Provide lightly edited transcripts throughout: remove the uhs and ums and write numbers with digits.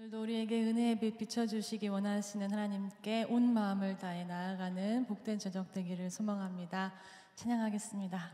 오늘도 우리에게 은혜의 빛 비춰주시기 원하시는 하나님께 온 마음을 다해 나아가는 복된 저녁 되기를 소망합니다. 찬양하겠습니다.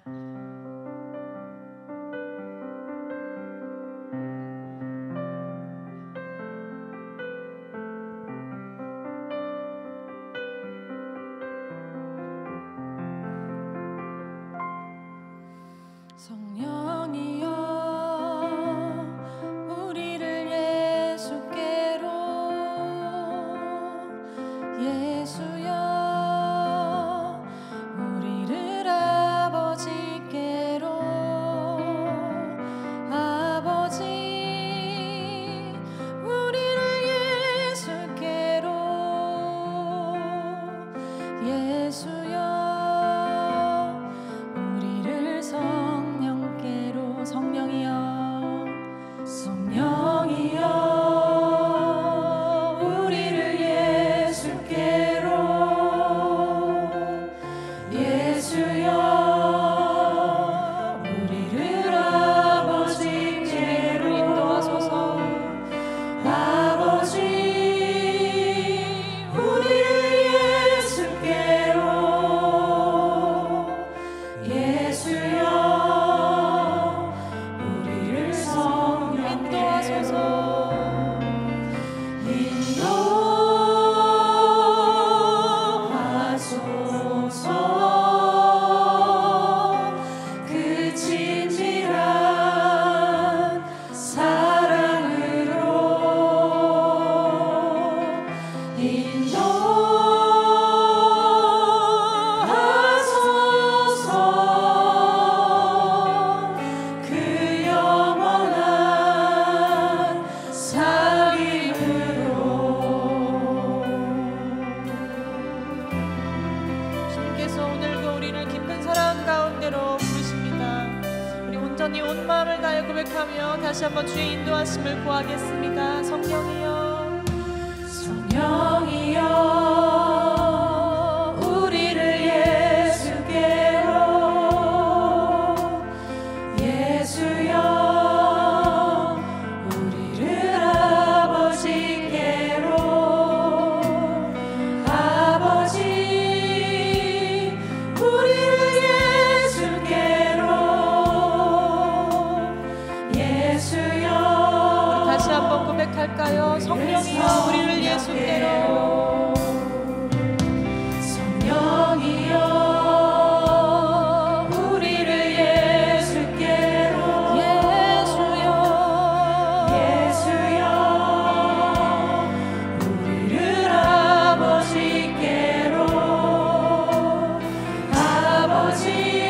온 마음을 다해 고백하며 다시 한번 주의 인도하심을 구하겠습니다. 성령이여, 성령이여, 우리를 예수께로, 예수여, 우리를 아버지께로, 아버지, 우리를 고백할까요? 성령이여, 우리를 예수께로, 성령이여, 우리를 예수께로, 예수여, 예수여, 우리를 아버지께로, 아버지,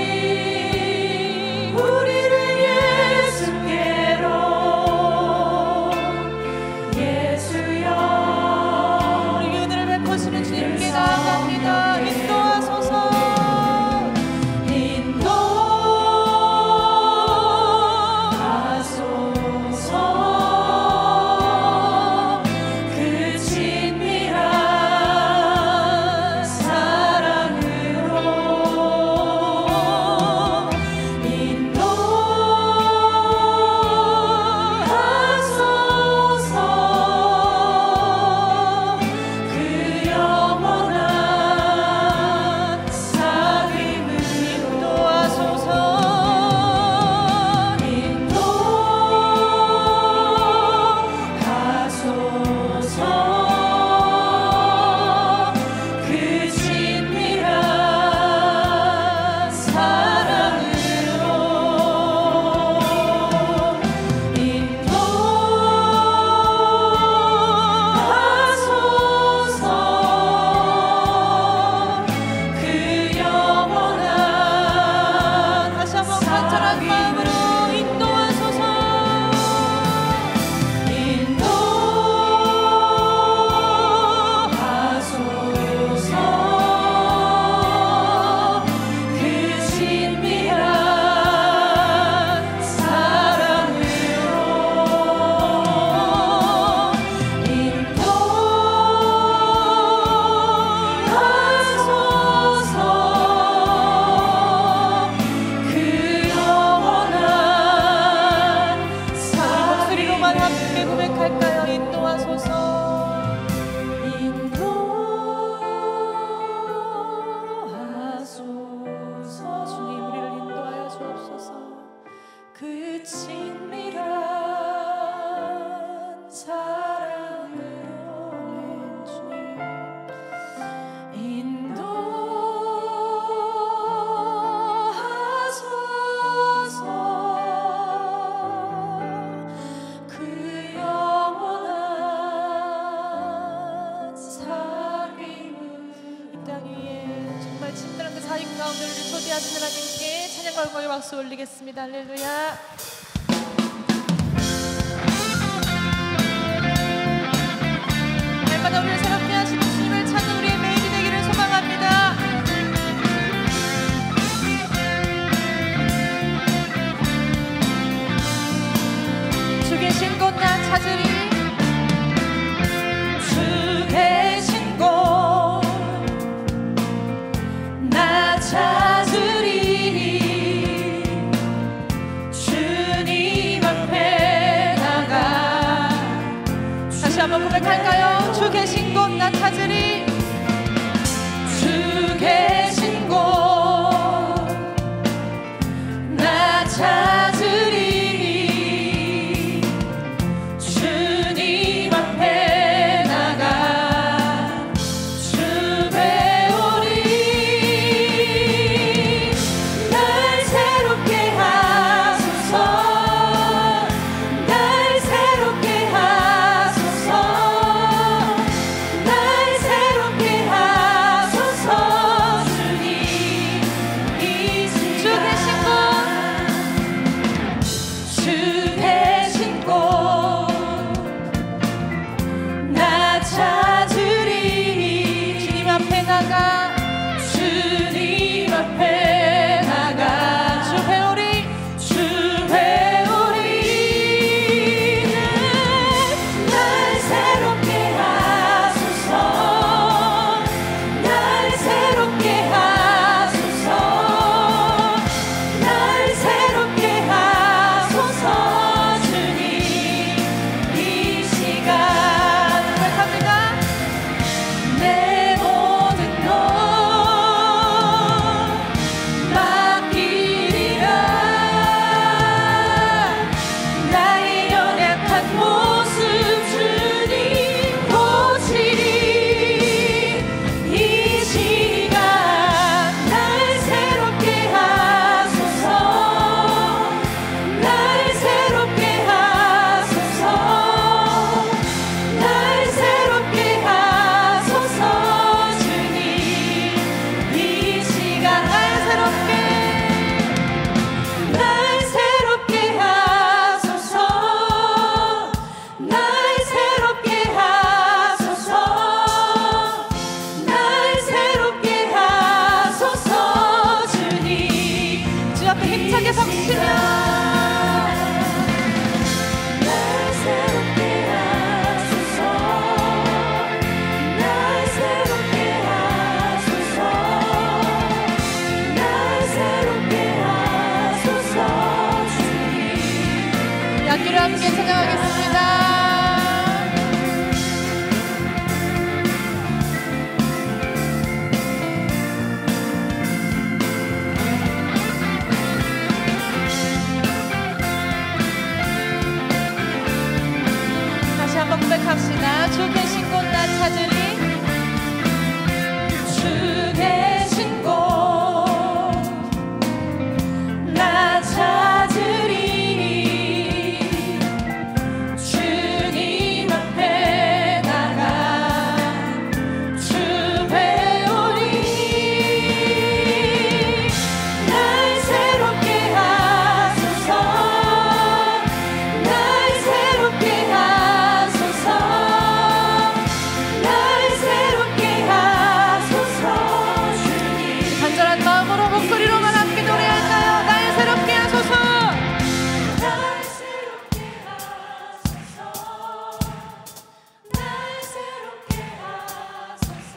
우리를 예수께로, 예수여, 우리 은혜를 가운데 우리 초대하신 하나님께 찬양과 영광의 박수 올리겠습니다. 할렐루야. 날마다 우리를 새롭게 하시는 주님을 찾는 우리의 매일이 되기를 소망합니다. 주 계신 곳 나 찾으리. 주 계신 곳 나 찾으리. 주님 앞에 나가. 다시 한번 고백할까요? 주 계신 곳 나 찾으리. 주 계신 곳 나 찾으리. 주님 앞에 나가 주 배우리. 날 새롭게 하소서. 날 새롭게 하소서. 날 새롭게 하소서. 주님 이 시간 주 계신 곳 나 찾으리. 주님 앞에 나가. 주님 앞에 나가 주 배우리. 주 배우리. 날 새롭게 하소서. 날 새롭게 하소서. 날 새롭게 하소서. 주님 이 시간 고백합니다. 내 모든 것 맡기리라. 나의 연약한 모습 주님 고치리. 이 시간 날 새롭게 하소서. 날 새롭게 하소서. 날 새롭게 하소서. 주님 이 시간 날 새롭게 하소서. 날 새롭게 하소서. 날 새롭게 하소서. 주님 주 앞에 힘차게 성치며 날 새롭게 하소서. 날 새롭게 하소서. 날 새롭게 하소서. 주님 약기를 함께 찬양하겠습니다. 다시 한번 고백합시다. 주 계신 곳 나 찾으리. 주 계신 곳 나 찾으리. 주님 앞에 나가 주 배우리. 날 새롭게 하소서. 날 새롭게 하소서. 날 새롭게 하소서. 주님 간절한 마음으로 목소리로만 함께 노래할까요? 날 새롭게 하소서. 날 새롭게 하소서. 날 새롭게 하소서.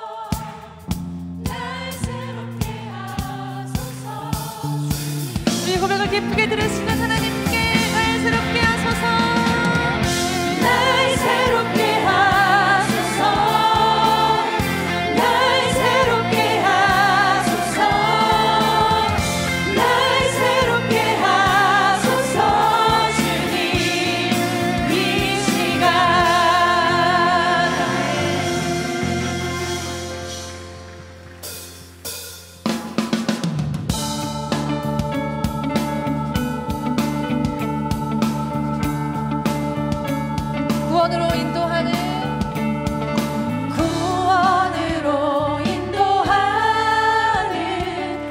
날 새롭게 하소서. 우리 고백을 기쁘게 들으시는 하나님께 날 새롭게 하소서. 날 새롭게 하소서. 날 새롭게 하소서. 날 새롭게 하소서. 주님 이 시간 구원으로 인도하는 구원으로 인도하는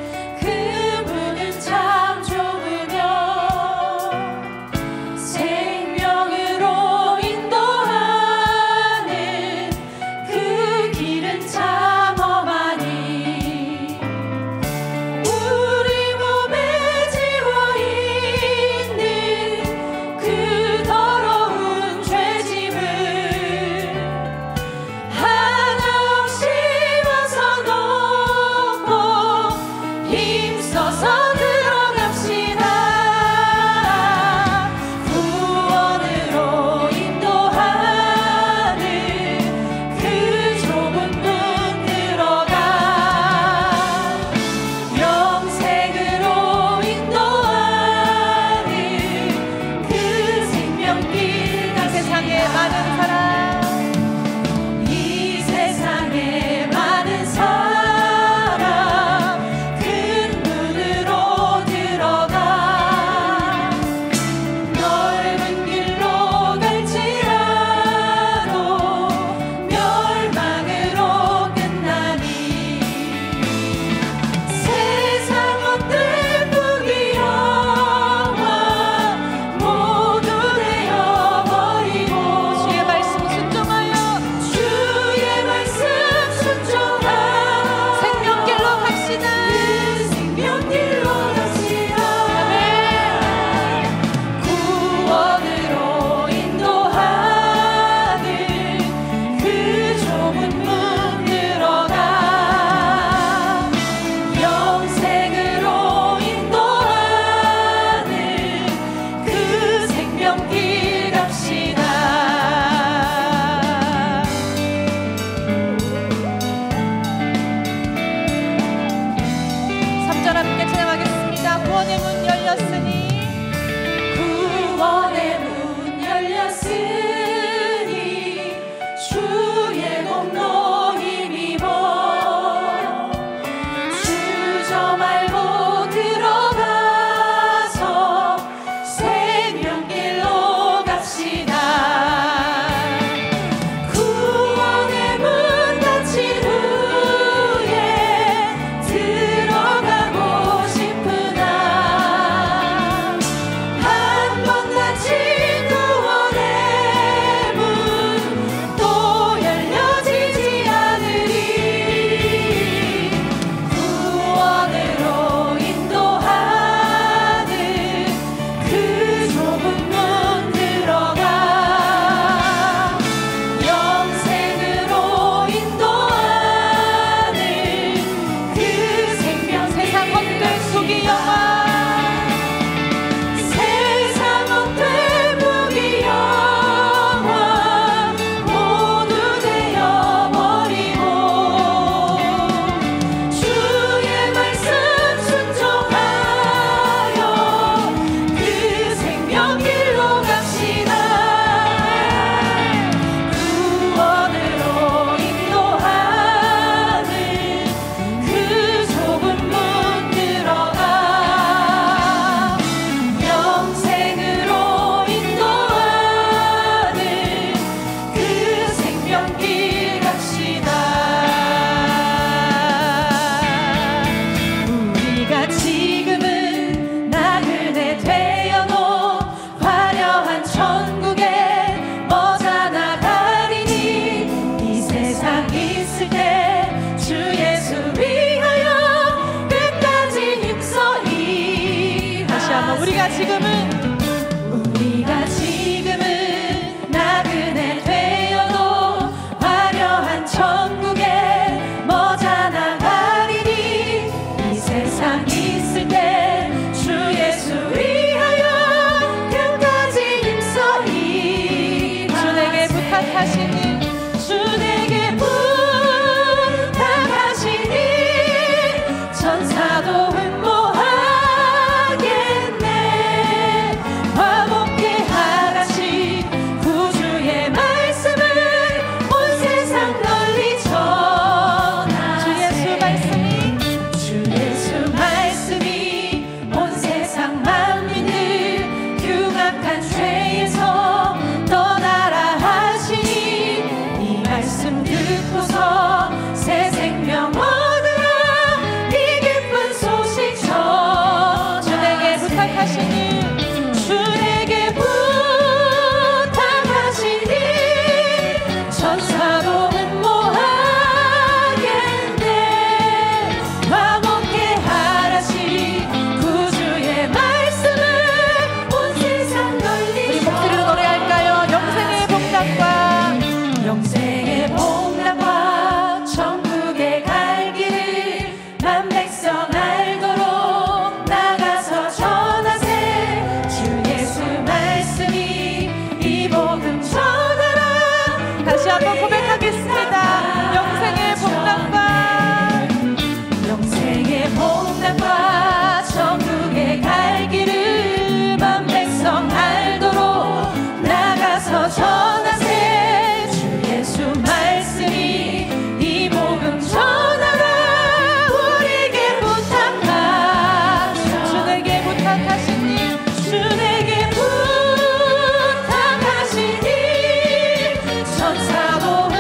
천사도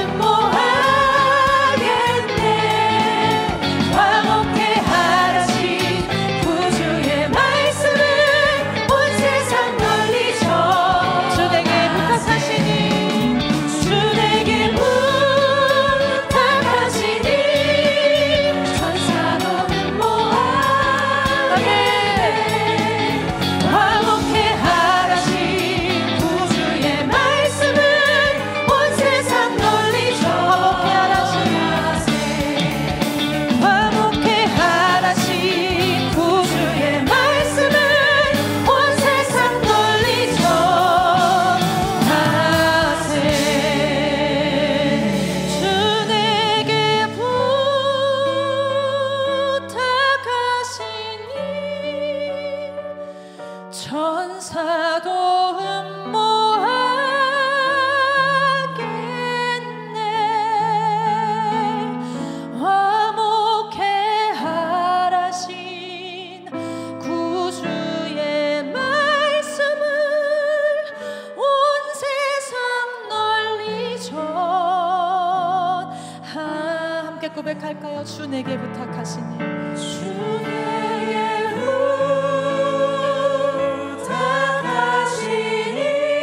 함께 고백할까요? 주 내게 부탁하시니 주 내게 부탁하시니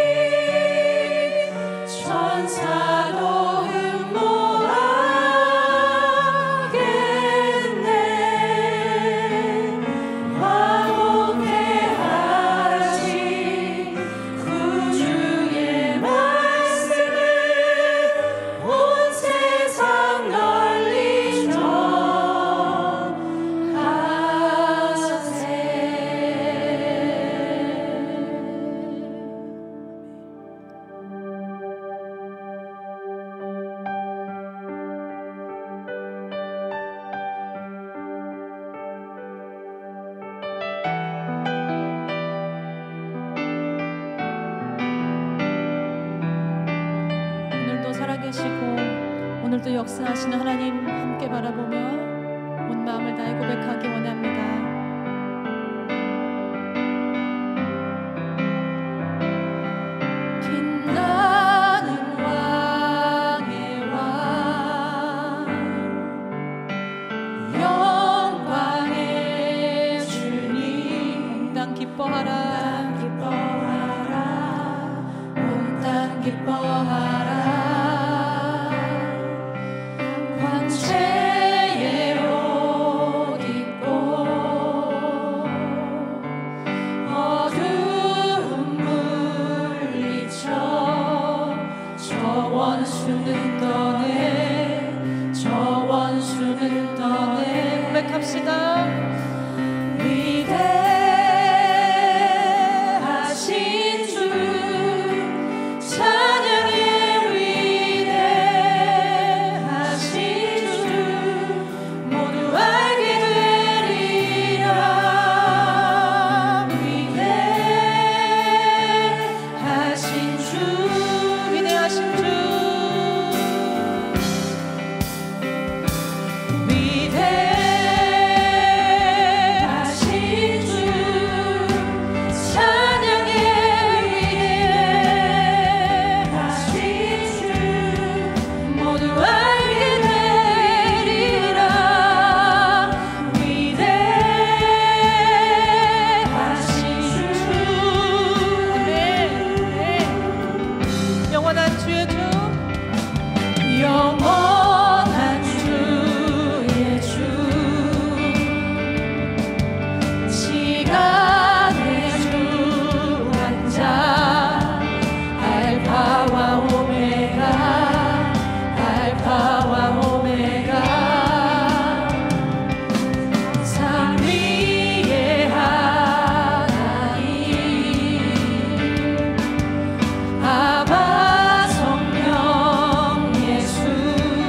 천사도 흠모하겠네. 화목해 하시 구주의 말씀을 온 세상 널리 전하세. 오늘도 살아계시고 오늘도 역사하시는 하나님 함께 바라보며 온 마음을 다해 고백하기 원합니다. 빛나는 왕의 왕 영광의 주님 온 땅 기뻐하라 온 땅 기뻐하라 광채의 옷 입고 어두움 물리쳐 저 원수는 떠내 고백합시다. 위대하신 주 찬양해. 위대하신 주 모두 알게 되리라. 위대하신 주 위대하신 주 영원한 주의 주 시간의 주 왕자 알파와 오메가 삼위의 하나님 아바 성령 예수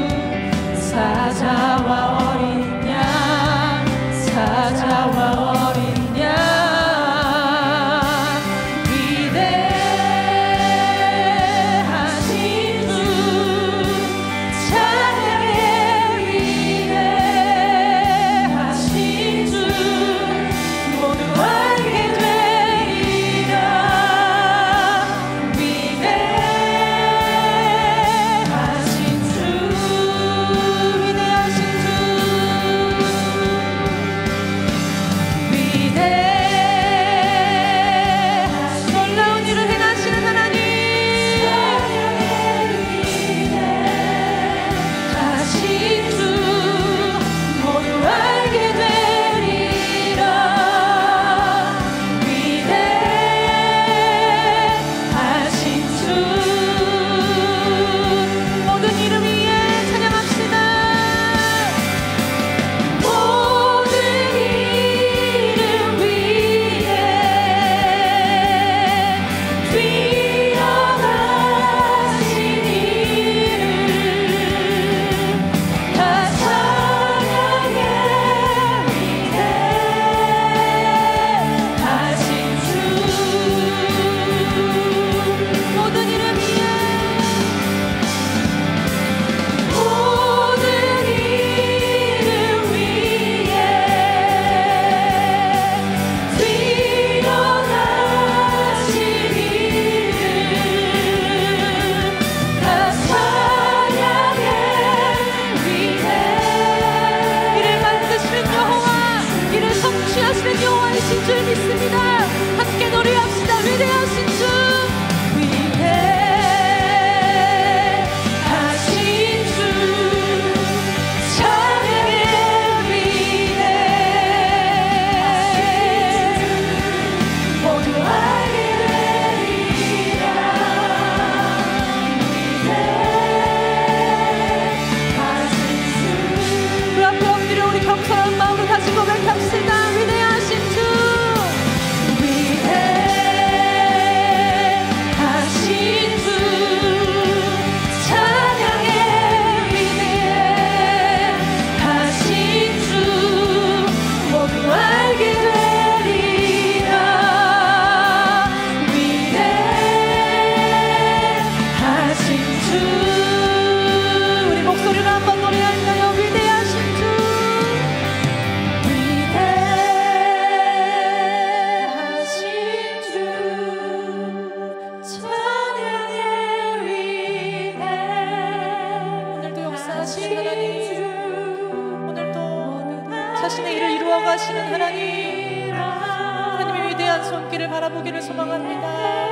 자신의 일을 이루어 가시는 하나님, 하나님의 위대한 손길을 바라보기를 소망합니다.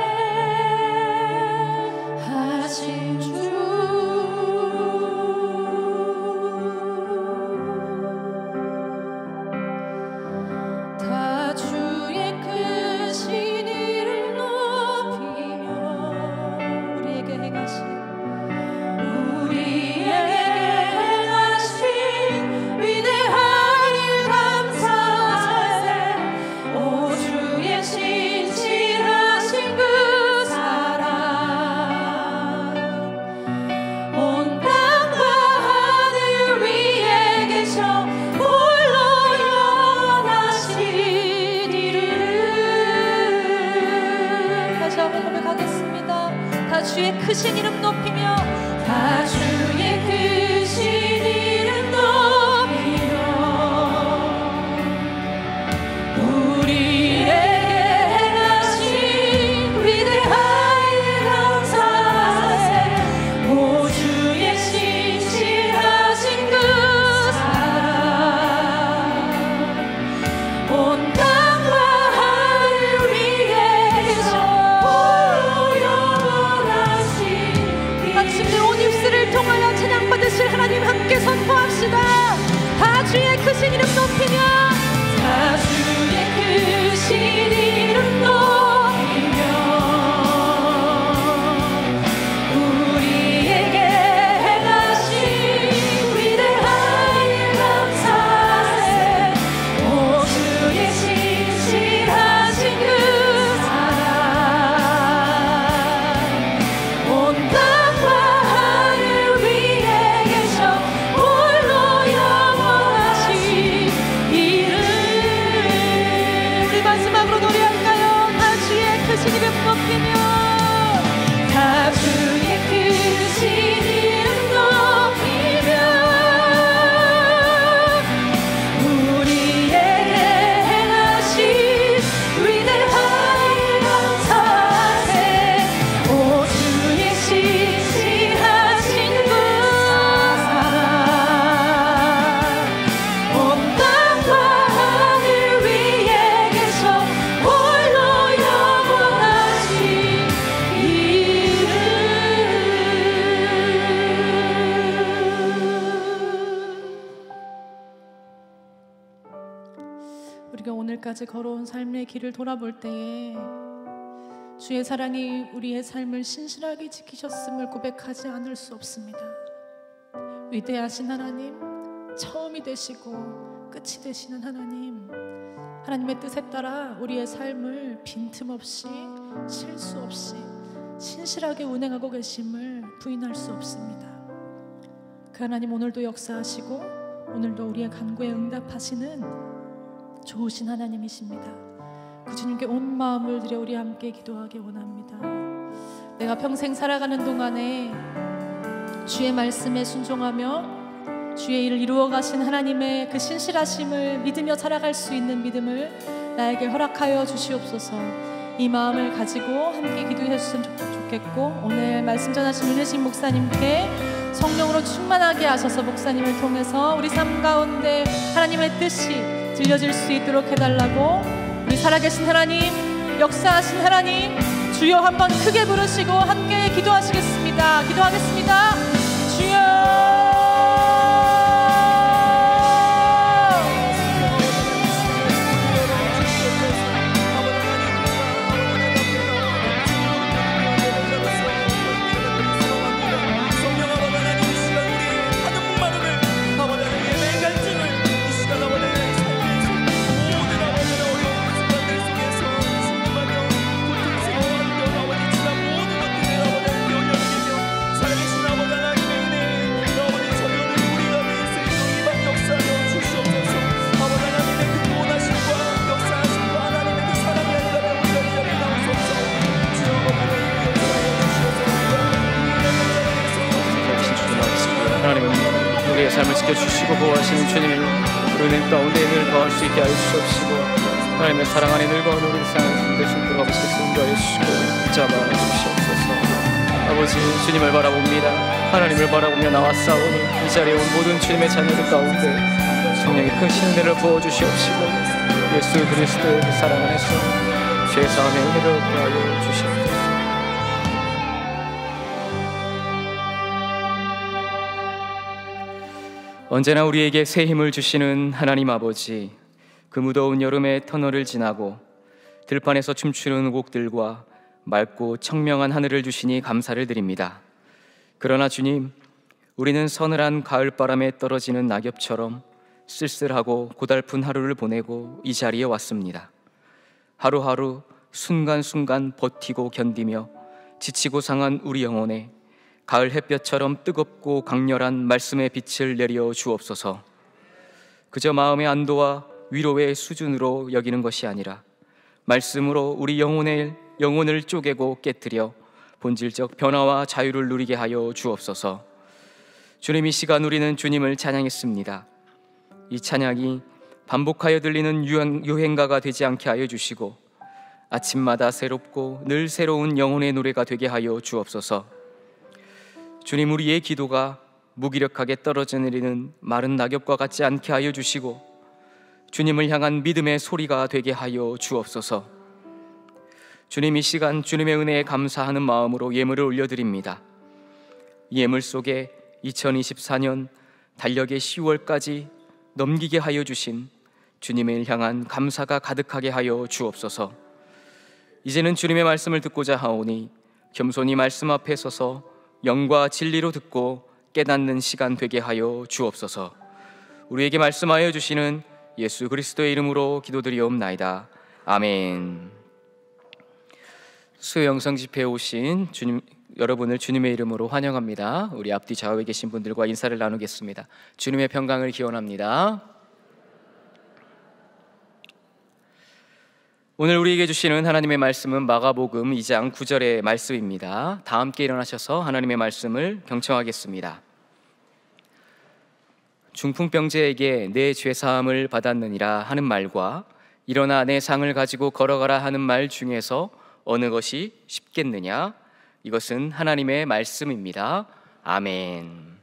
하신 주 다 주의 크신 이름 높이며 우리에게 행하신 위대한 일 감사하세. 오 주의 신실하신 그 사랑 온 땅과 하늘 위에 계셔 홀로 영원하신 이름. 다시 한번 고백하겠습니다. 다 주의 크신 이름 높이며, 다 주의 크신 이름 높이며 우리에게 행하신 위대한 일 감사하세. 오 주의 신실하신 그 사랑 온 땅과 하늘 위에 계셔 홀로 영원하신 마침내 온 입술을 통하여 찬양 받으실 하나님 함께 선포합시다. 다 주의 크신 이름 높이며, 다 주의 크신 이름 높이며 우리에게 행하신 위대한 일 감사하세. 오 주의 신실하신 그 사랑 온 땅과 하늘 위에 계셔 홀로 영원하신 이름. 우리 마지막으로 노래할까요? 다 주의 크신 이름 높이며, 다 주의 크신 이름 높이며 우리에게 행하신 위대한 일 감사하세. 오 주의 신실하신 그 사랑 온 땅과 하늘 위에 계셔 홀로 영원하신 이름. 우리가 오늘까지 걸어온 삶의 길을 돌아볼 때에 주의 사랑이 우리의 삶을 신실하게 지키셨음을 고백하지 않을 수 없습니다. 위대하신 하나님, 처음이 되시고 끝이 되시는 하나님, 하나님의 뜻에 따라 우리의 삶을 빈틈없이 실수 없이 신실하게 운행하고 계심을 부인할 수 없습니다. 그 하나님 오늘도 역사하시고 오늘도 우리의 간구에 응답하시는 좋으신 하나님이십니다. 그 주님께 온 마음을 들여 우리 함께 기도하기 원합니다. 내가 평생 살아가는 동안에 주의 말씀에 순종하며 주의 일을 이루어 가신 하나님의 그 신실하심을 믿으며 살아갈 수 있는 믿음을 나에게 허락하여 주시옵소서. 이 마음을 가지고 함께 기도했으면 좋겠고, 오늘 말씀 전하신 윤혜신 목사님께 성령으로 충만하게 하셔서 목사님을 통해서 우리 삶 가운데 하나님의 뜻이 들려질 수 있도록 해달라고, 우리 살아계신 하나님, 역사하신 하나님, 주여 한번 크게 부르시고 함께 기도하시겠습니다. 기도하겠습니다. 주여. 우리의 삶을 지켜주시고 보호하시는 주님의 은혜 가운데 늘 거할 수 있게 하여 주시옵시고, 하나님의 사랑 안에 늘 거하는 우리 삶을 되심으로 아버지께 인도하여 주시고 붙잡아 주시옵소서. 아버지, 주님을 바라봅니다. 하나님을 바라보며 나와 싸우니 이 자리에 온 모든 주님의 자녀들 가운데 성령의 크신 은혜를 부어주시옵시고 예수 그리스도의 그 사랑 안에서 죄사함의 은혜를 얻게 하여 주시옵소서. 언제나 우리에게 새 힘을 주시는 하나님 아버지, 그 무더운 여름의 터널을 지나고 들판에서 춤추는 곡들과 맑고 청명한 하늘을 주시니 감사를 드립니다. 그러나 주님, 우리는 서늘한 가을바람에 떨어지는 낙엽처럼 쓸쓸하고 고달픈 하루를 보내고 이 자리에 왔습니다. 하루하루 순간순간 버티고 견디며 지치고 상한 우리 영혼에 가을 햇볕처럼 뜨겁고 강렬한 말씀의 빛을 내려 주옵소서. 그저 마음의 안도와 위로의 수준으로 여기는 것이 아니라 말씀으로 우리 영혼을 쪼개고 깨뜨려 본질적 변화와 자유를 누리게 하여 주옵소서. 주님, 이 시간 우리는 주님을 찬양했습니다. 이 찬양이 반복하여 들리는 유행가가 되지 않게 하여 주시고 아침마다 새롭고 늘 새로운 영혼의 노래가 되게 하여 주옵소서. 주님, 우리의 기도가 무기력하게 떨어져 내리는 마른 낙엽과 같지 않게 하여 주시고 주님을 향한 믿음의 소리가 되게 하여 주옵소서. 주님, 이 시간 주님의 은혜에 감사하는 마음으로 예물을 올려드립니다. 예물 속에 2024년 달력의 10월까지 넘기게 하여 주신 주님을 향한 감사가 가득하게 하여 주옵소서. 이제는 주님의 말씀을 듣고자 하오니 겸손히 말씀 앞에 서서 영과 진리로 듣고 깨닫는 시간 되게 하여 주옵소서. 우리에게 말씀하여 주시는 예수 그리스도의 이름으로 기도드리옵나이다. 아멘. 수요 영성 집회에 오신 여러분을 주님의 이름으로 환영합니다. 우리 앞뒤 좌우에 계신 분들과 인사를 나누겠습니다. 주님의 평강을 기원합니다. 오늘 우리에게 주시는 하나님의 말씀은 마가복음 2장 9절의 말씀입니다. 다 함께 일어나셔서 하나님의 말씀을 경청하겠습니다. 중풍병자에게 내 죄사함을 받았느니라 하는 말과 일어나 내 상을 가지고 걸어가라 하는 말 중에서 어느 것이 쉽겠느냐? 이것은 하나님의 말씀입니다. 아멘.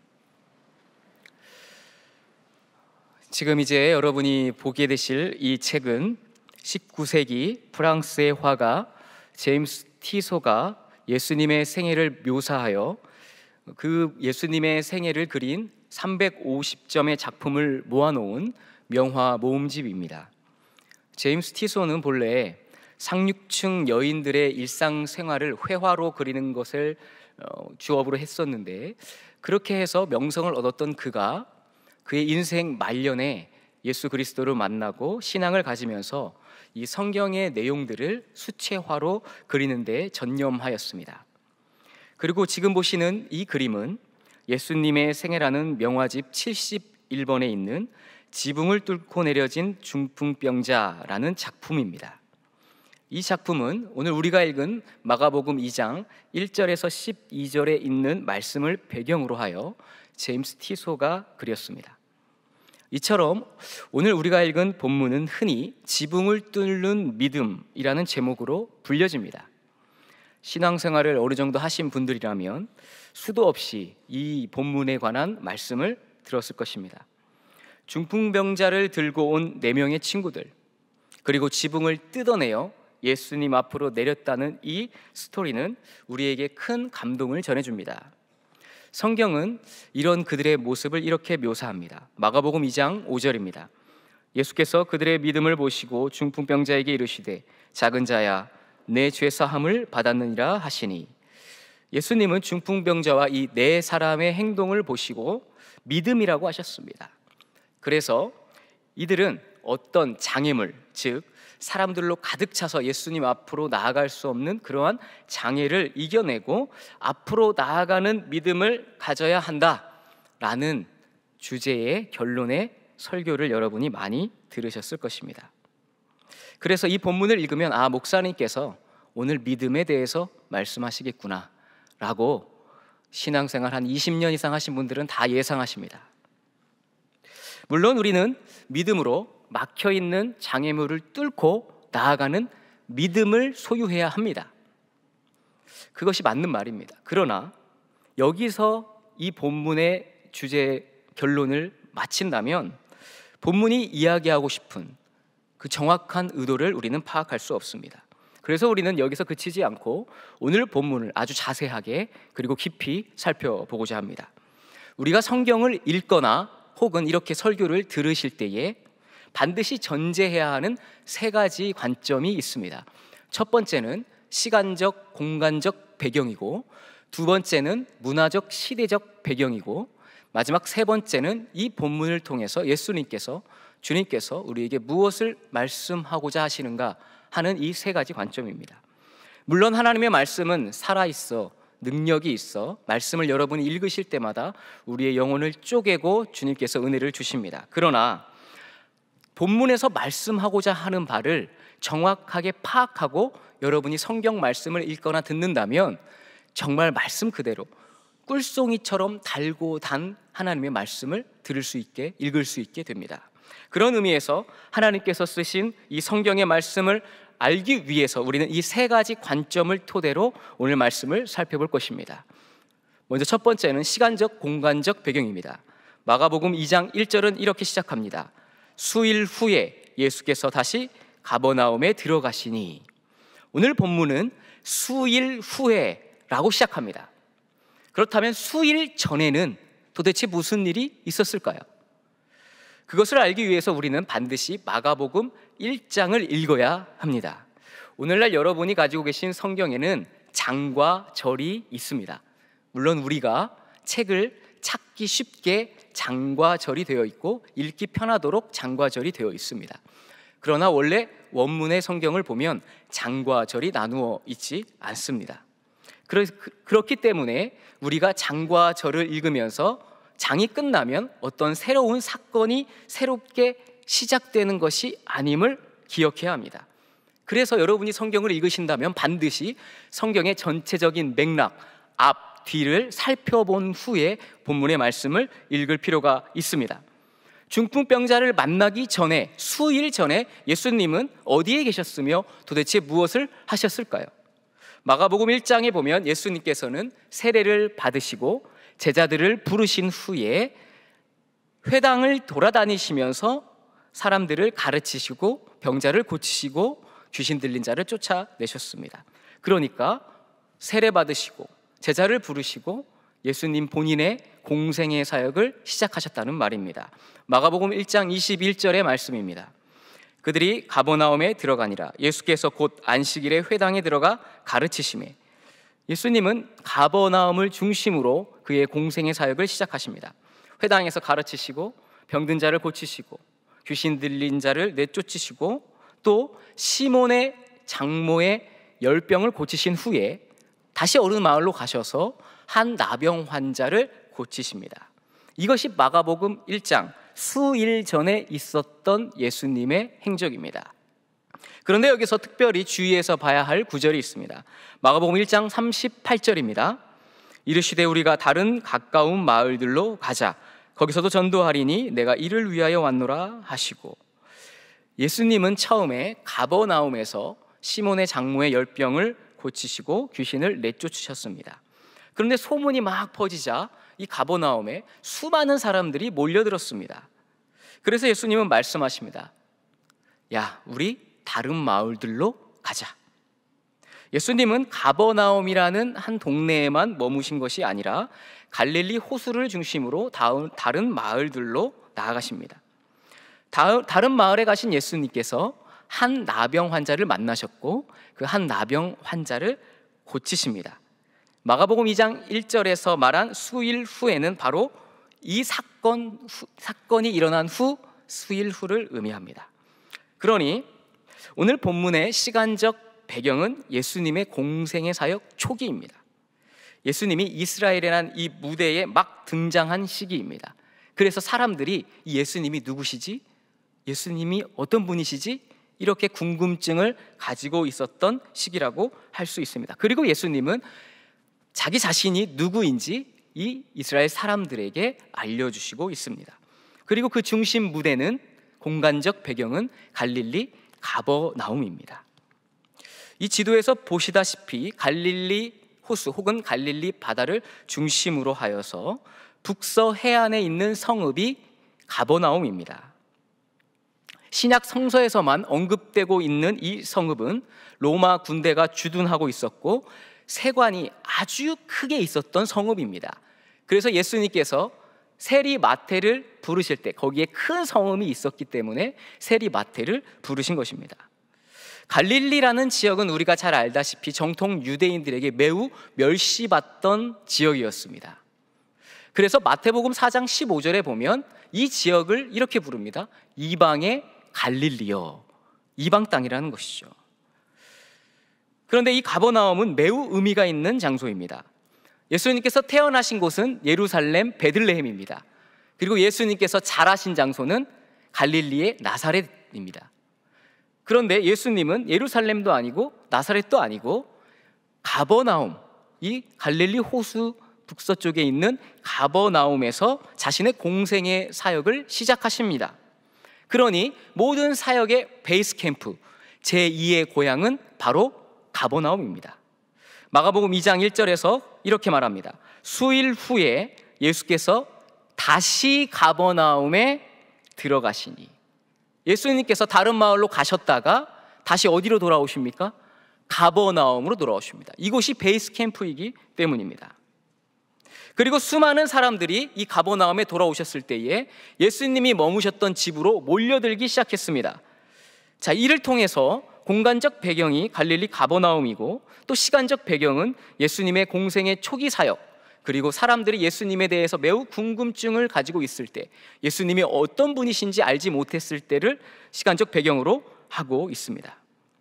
지금 이제 여러분이 보게 되실 이 책은 19세기 프랑스의 화가 제임스 티소가 예수님의 생애를 묘사하여 그 예수님의 생애를 그린 350점의 작품을 모아놓은 명화 모음집입니다. 제임스 티소는 본래 상류층 여인들의 일상생활을 회화로 그리는 것을 주업으로 했었는데, 그렇게 해서 명성을 얻었던 그가 그의 인생 말년에 예수 그리스도를 만나고 신앙을 가지면서 이 성경의 내용들을 수채화로 그리는 데 전념하였습니다. 그리고 지금 보시는 이 그림은 예수님의 생애라는 명화집 71번에 있는 지붕을 뚫고 내려진 중풍병자라는 작품입니다. 이 작품은 오늘 우리가 읽은 마가복음 2장 1절에서 12절에 있는 말씀을 배경으로 하여 제임스 티소가 그렸습니다. 이처럼 오늘 우리가 읽은 본문은 흔히 지붕을 뚫는 믿음이라는 제목으로 불려집니다. 신앙생활을 어느 정도 하신 분들이라면 수도 없이 이 본문에 관한 말씀을 들었을 것입니다. 중풍병자를 들고 온 4명의 친구들, 그리고 지붕을 뜯어내어 예수님 앞으로 내렸다는 이 스토리는 우리에게 큰 감동을 전해줍니다. 성경은 이런 그들의 모습을 이렇게 묘사합니다. 마가복음 2장 5절입니다. 예수께서 그들의 믿음을 보시고 중풍병자에게 이르시되 작은 자야 내 죄사함을 받았느니라 하시니, 예수님은 중풍병자와 이 4사람의 행동을 보시고 믿음이라고 하셨습니다. 그래서 이들은 어떤 장애물, 즉 사람들로 가득 차서 예수님 앞으로 나아갈 수 없는 그러한 장애를 이겨내고 앞으로 나아가는 믿음을 가져야 한다라는 주제의 결론의 설교를 여러분이 많이 들으셨을 것입니다. 그래서 이 본문을 읽으면 목사님께서 오늘 믿음에 대해서 말씀하시겠구나 라고 신앙생활 한 20년 이상 하신 분들은 다 예상하십니다. 물론 우리는 믿음으로 막혀있는 장애물을 뚫고 나아가는 믿음을 소유해야 합니다. 그것이 맞는 말입니다. 그러나 여기서 이 본문의 주제 결론을 마친다면 본문이 이야기하고 싶은 그 정확한 의도를 우리는 파악할 수 없습니다. 그래서 우리는 여기서 그치지 않고 오늘 본문을 아주 자세하게 그리고 깊이 살펴보고자 합니다. 우리가 성경을 읽거나 혹은 이렇게 설교를 들으실 때에 반드시 전제해야 하는 세 가지 관점이 있습니다. 첫 번째는 시간적, 공간적 배경이고, 두 번째는 문화적, 시대적 배경이고, 마지막 세 번째는 이 본문을 통해서 주님께서 우리에게 무엇을 말씀하고자 하시는가 하는 이 세 가지 관점입니다. 물론 하나님의 말씀은 살아있어 능력이 있어 말씀을 여러분이 읽으실 때마다 우리의 영혼을 쪼개고 주님께서 은혜를 주십니다. 그러나 본문에서 말씀하고자 하는 바를 정확하게 파악하고 여러분이 성경 말씀을 읽거나 듣는다면 정말 말씀 그대로 꿀송이처럼 달고 단 하나님의 말씀을 들을 수 있게, 읽을 수 있게 됩니다. 그런 의미에서 하나님께서 쓰신 이 성경의 말씀을 알기 위해서 우리는 이 세 가지 관점을 토대로 오늘 말씀을 살펴볼 것입니다. 먼저 첫 번째는 시간적, 공간적 배경입니다. 마가복음 2장 1절은 이렇게 시작합니다. 수일 후에 예수께서 다시 가버나움에 들어가시니. 오늘 본문은 수일 후에라고 시작합니다. 그렇다면 수일 전에는 도대체 무슨 일이 있었을까요? 그것을 알기 위해서 우리는 반드시 마가복음 1장을 읽어야 합니다. 오늘날 여러분이 가지고 계신 성경에는 장과 절이 있습니다. 물론 우리가 책을 찾기 쉽게 장과 절이 되어 있고 읽기 편하도록 장과 절이 되어 있습니다. 그러나 원래 원문의 성경을 보면 장과 절이 나누어 있지 않습니다. 그렇기 때문에 우리가 장과 절을 읽으면서 장이 끝나면 어떤 새로운 사건이 새롭게 시작되는 것이 아님을 기억해야 합니다. 그래서 여러분이 성경을 읽으신다면 반드시 성경의 전체적인 맥락, 앞, 뒤를 살펴본 후에 본문의 말씀을 읽을 필요가 있습니다. 중풍병자를 만나기 전에, 수일 전에 예수님은 어디에 계셨으며 도대체 무엇을 하셨을까요? 마가복음 1장에 보면 예수님께서는 세례를 받으시고 제자들을 부르신 후에 회당을 돌아다니시면서 사람들을 가르치시고 병자를 고치시고 귀신 들린 자를 쫓아내셨습니다. 그러니까 세례 받으시고 제자를 부르시고 예수님 본인의 공생의 사역을 시작하셨다는 말입니다. 마가복음 1장 21절의 말씀입니다. 그들이 가버나움에 들어가니라. 예수께서 곧 안식일에 회당에 들어가 가르치시매. 예수님은 가버나움을 중심으로 그의 공생의 사역을 시작하십니다. 회당에서 가르치시고 병든 자를 고치시고 귀신 들린 자를 내쫓으시고 또 시몬의 장모의 열병을 고치신 후에 다시 어느 마을로 가셔서 한 나병 환자를 고치십니다. 이것이 마가복음 1장 수일 전에 있었던 예수님의 행적입니다. 그런데 여기서 특별히 주의해서 봐야 할 구절이 있습니다. 마가복음 1장 38절입니다. 이르시되 우리가 다른 가까운 마을들로 가자. 거기서도 전도하리니 내가 이를 위하여 왔노라 하시고, 예수님은 처음에 가버나움에서 시몬의 장모의 열병을 고치시고 귀신을 내쫓으셨습니다. 그런데 소문이 막 퍼지자 이 가버나움에 수많은 사람들이 몰려들었습니다. 그래서 예수님은 말씀하십니다. 야, 우리 다른 마을들로 가자. 예수님은 가버나움이라는 한 동네에만 머무신 것이 아니라 갈릴리 호수를 중심으로 다른 마을들로 나아가십니다. 다른 마을에 가신 예수님께서 한 나병 환자를 만나셨고 그 한 나병 환자를 고치십니다. 마가복음 2장 1절에서 말한 수일 후에는 바로 이 사건이 일어난 후 수일 후를 의미합니다. 그러니 오늘 본문의 시간적 배경은 예수님의 공생의 사역 초기입니다. 예수님이 이스라엘이라는 이 무대에 막 등장한 시기입니다. 그래서 사람들이 이 예수님이 누구시지? 예수님이 어떤 분이시지? 이렇게 궁금증을 가지고 있었던 시기라고 할 수 있습니다. 그리고 예수님은 자기 자신이 누구인지 이 이스라엘 사람들에게 알려주시고 있습니다. 그리고 그 중심 무대는 공간적 배경은 갈릴리 가버나움입니다. 이 지도에서 보시다시피 갈릴리 호수 혹은 갈릴리 바다를 중심으로 하여서 북서 해안에 있는 성읍이 가버나움입니다. 신약 성서에서만 언급되고 있는 이 성읍은 로마 군대가 주둔하고 있었고 세관이 아주 크게 있었던 성읍입니다. 그래서 예수님께서 세리마태를 부르실 때 거기에 큰 성읍이 있었기 때문에 세리마태를 부르신 것입니다. 갈릴리라는 지역은 우리가 잘 알다시피 정통 유대인들에게 매우 멸시받던 지역이었습니다. 그래서 마태복음 4장 15절에 보면 이 지역을 이렇게 부릅니다. 이방의 갈릴리여, 이방 땅이라는 것이죠. 그런데 이 가버나움은 매우 의미가 있는 장소입니다. 예수님께서 태어나신 곳은 예루살렘 베들레헴입니다. 그리고 예수님께서 자라신 장소는 갈릴리의 나사렛입니다. 그런데 예수님은 예루살렘도 아니고 나사렛도 아니고 가버나움, 이 갈릴리 호수 북서쪽에 있는 가버나움에서 자신의 공생의 사역을 시작하십니다. 그러니 모든 사역의 베이스 캠프, 제2의 고향은 바로 가버나움입니다. 마가복음 2장 1절에서 이렇게 말합니다. 수일 후에 예수께서 다시 가버나움에 들어가시니, 예수님께서 다른 마을로 가셨다가 다시 어디로 돌아오십니까? 가버나움으로 돌아오십니다. 이곳이 베이스 캠프이기 때문입니다. 그리고 수많은 사람들이 이 가버나움에 돌아오셨을 때에 예수님이 머무셨던 집으로 몰려들기 시작했습니다. 자, 이를 통해서 공간적 배경이 갈릴리 가버나움이고 또 시간적 배경은 예수님의 공생의 초기 사역, 그리고 사람들이 예수님에 대해서 매우 궁금증을 가지고 있을 때, 예수님이 어떤 분이신지 알지 못했을 때를 시간적 배경으로 하고 있습니다.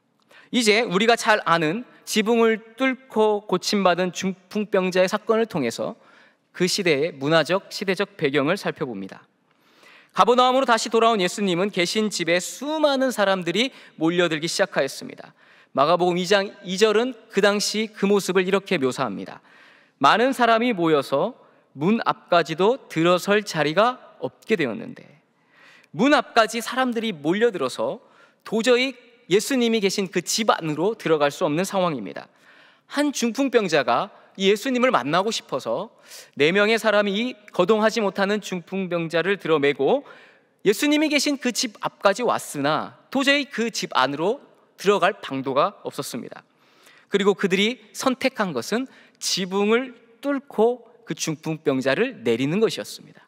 이제 우리가 잘 아는 지붕을 뚫고 고침받은 중풍병자의 사건을 통해서 그 시대의 문화적, 시대적 배경을 살펴봅니다. 가버나움으로 다시 돌아온 예수님은 계신 집에 수많은 사람들이 몰려들기 시작하였습니다. 마가복음 2장 2절은 그 당시 그 모습을 이렇게 묘사합니다. 많은 사람이 모여서 문 앞까지도 들어설 자리가 없게 되었는데, 문 앞까지 사람들이 몰려들어서 도저히 예수님이 계신 그 집 안으로 들어갈 수 없는 상황입니다. 한 중풍병자가 예수님을 만나고 싶어서 4명의 사람이 이 거동하지 못하는 중풍병자를 들어매고 예수님이 계신 그 집 앞까지 왔으나 도저히 그 집 안으로 들어갈 방도가 없었습니다. 그리고 그들이 선택한 것은 지붕을 뚫고 그 중풍병자를 내리는 것이었습니다.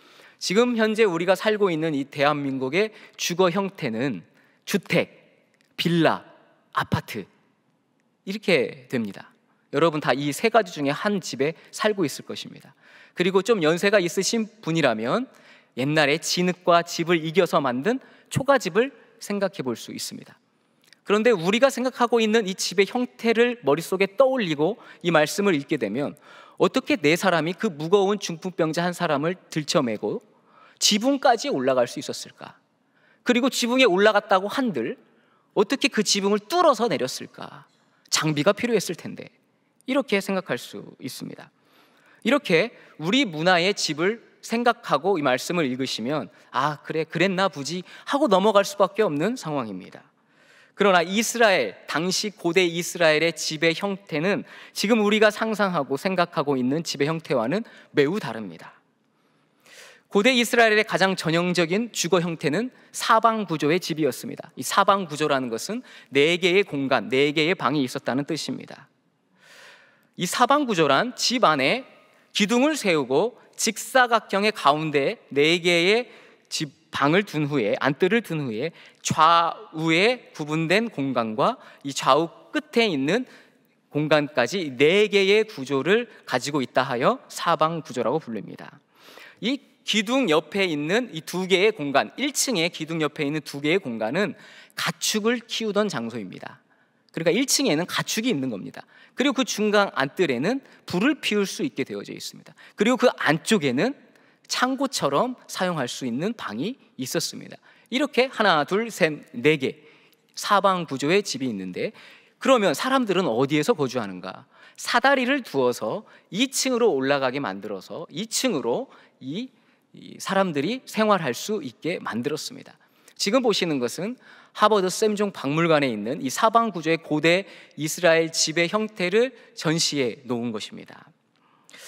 지금 현재 우리가 살고 있는 이 대한민국의 주거 형태는 주택, 빌라, 아파트 이렇게 됩니다. 여러분 다 이 3가지 중에 한 집에 살고 있을 것입니다. 그리고 좀 연세가 있으신 분이라면 옛날에 진흙과 집을 이겨서 만든 초가집을 생각해 볼 수 있습니다. 그런데 우리가 생각하고 있는 이 집의 형태를 머릿속에 떠올리고 이 말씀을 읽게 되면 어떻게 4사람이 그 무거운 중풍병자 한 사람을 들쳐매고 지붕까지 올라갈 수 있었을까? 그리고 지붕에 올라갔다고 한들 어떻게 그 지붕을 뚫어서 내렸을까? 장비가 필요했을 텐데, 이렇게 생각할 수 있습니다. 이렇게 우리 문화의 집을 생각하고 이 말씀을 읽으시면 아, 그래, 그랬나 보지 하고 넘어갈 수밖에 없는 상황입니다. 그러나 이스라엘, 당시 고대 이스라엘의 집의 형태는 지금 우리가 상상하고 생각하고 있는 집의 형태와는 매우 다릅니다. 고대 이스라엘의 가장 전형적인 주거 형태는 사방 구조의 집이었습니다. 이 사방 구조라는 것은 4개의 공간, 4개의 방이 있었다는 뜻입니다. 이 사방 구조란 집 안에 기둥을 세우고 직사각형의 가운데 4개의 집 방을 둔 후에, 안뜰을 둔 후에 좌우에 구분된 공간과 이 좌우 끝에 있는 공간까지 4개의 구조를 가지고 있다 하여 사방 구조라고 부릅니다. 이 기둥 옆에 있는 이 2개의 공간, 1층의 기둥 옆에 있는 2개의 공간은 가축을 키우던 장소입니다. 그러니까 1층에는 가축이 있는 겁니다. 그리고 그 중간 안뜰에는 불을 피울 수 있게 되어져 있습니다. 그리고 그 안쪽에는 창고처럼 사용할 수 있는 방이 있었습니다. 이렇게 하나, 둘, 셋, 4개 사방 구조의 집이 있는데, 그러면 사람들은 어디에서 거주하는가? 사다리를 두어서 2층으로 올라가게 만들어서 2층으로 이 사람들이 생활할 수 있게 만들었습니다. 지금 보시는 것은 하버드 샘종 박물관에 있는 이 사방 구조의 고대 이스라엘 집의 형태를 전시해 놓은 것입니다.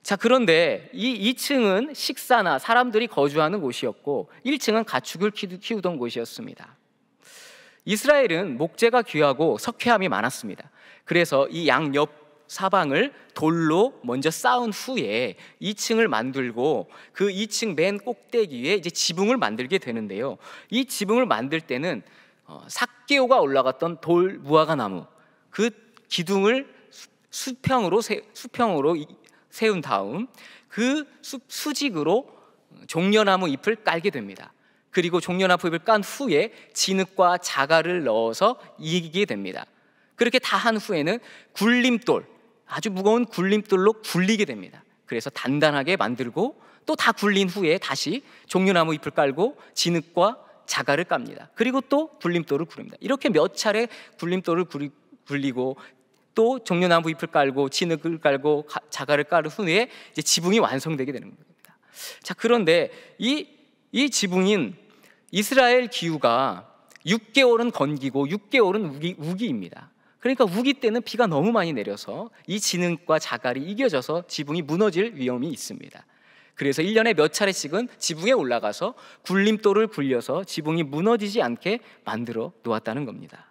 자, 그런데 이 2층은 식사나 사람들이 거주하는 곳이었고 1층은 가축을 키우던 곳이었습니다. 이스라엘은 목재가 귀하고 석회암이 많았습니다. 그래서 이 양 옆 사방을 돌로 먼저 쌓은 후에 2층을 만들고 그 2층 맨 꼭대기에 이제 지붕을 만들게 되는데요. 이 지붕을 만들 때는 삭개오가 올라갔던 돌 무화과 나무 그 기둥을 수평으로 세운 다음 그 수직으로 종려나무 잎을 깔게 됩니다. 그리고 종려나무 잎을 깐 후에 진흙과 자갈을 넣어서 이기게 됩니다. 그렇게 다 한 후에는 굴림돌, 아주 무거운 굴림돌로 굴리게 됩니다. 그래서 단단하게 만들고 또 다 굴린 후에 다시 종려나무 잎을 깔고 진흙과 자갈을 깝니다. 그리고 또 굴림돌을 굴립니다. 이렇게 몇 차례 굴림돌을 굴리고 또 종려나무 잎을 깔고 진흙을 깔고 자갈을 깔은 후에 이제 지붕이 완성되게 되는 겁니다. 자, 그런데 이 지붕인 이스라엘 기후가 6개월은 건기고 6개월은 우기입니다. 그러니까 우기 때는 비가 너무 많이 내려서 이 진흙과 자갈이 이겨져서 지붕이 무너질 위험이 있습니다. 그래서 1년에 몇 차례씩은 지붕에 올라가서 굴림돌을 굴려서 지붕이 무너지지 않게 만들어 놓았다는 겁니다.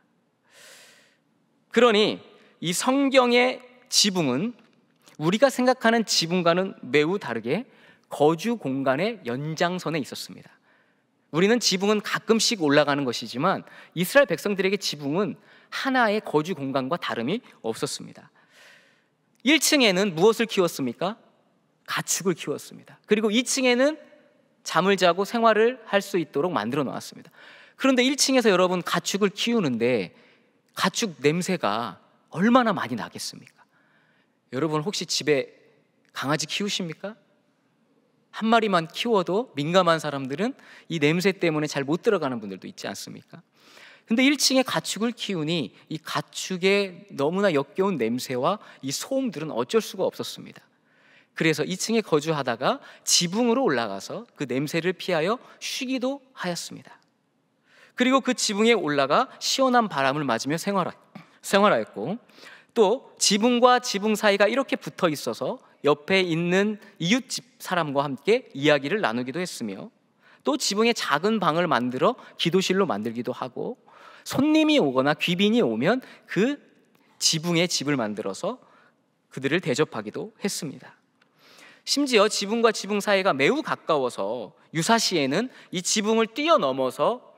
그러니 이 성경의 지붕은 우리가 생각하는 지붕과는 매우 다르게 거주 공간의 연장선에 있었습니다. 우리는 지붕은 가끔씩 올라가는 것이지만 이스라엘 백성들에게 지붕은 하나의 거주 공간과 다름이 없었습니다. 1층에는 무엇을 키웠습니까? 가축을 키웠습니다. 그리고 2층에는 잠을 자고 생활을 할 수 있도록 만들어 놓았습니다. 그런데 1층에서 여러분 가축을 키우는데 가축 냄새가 얼마나 많이 나겠습니까? 여러분 혹시 집에 강아지 키우십니까? 한 마리만 키워도 민감한 사람들은 이 냄새 때문에 잘 못 들어가는 분들도 있지 않습니까? 근데 1층에 가축을 키우니 이 가축의 너무나 역겨운 냄새와 이 소음들은 어쩔 수가 없었습니다. 그래서 2층에 거주하다가 지붕으로 올라가서 그 냄새를 피하여 쉬기도 하였습니다. 그리고 그 지붕에 올라가 시원한 바람을 맞으며 생활하였고 또 지붕과 지붕 사이가 이렇게 붙어 있어서 옆에 있는 이웃집 사람과 함께 이야기를 나누기도 했으며 또 지붕에 작은 방을 만들어 기도실로 만들기도 하고 손님이 오거나 귀빈이 오면 그 지붕에 집을 만들어서 그들을 대접하기도 했습니다. 심지어 지붕과 지붕 사이가 매우 가까워서 유사시에는 이 지붕을 뛰어넘어서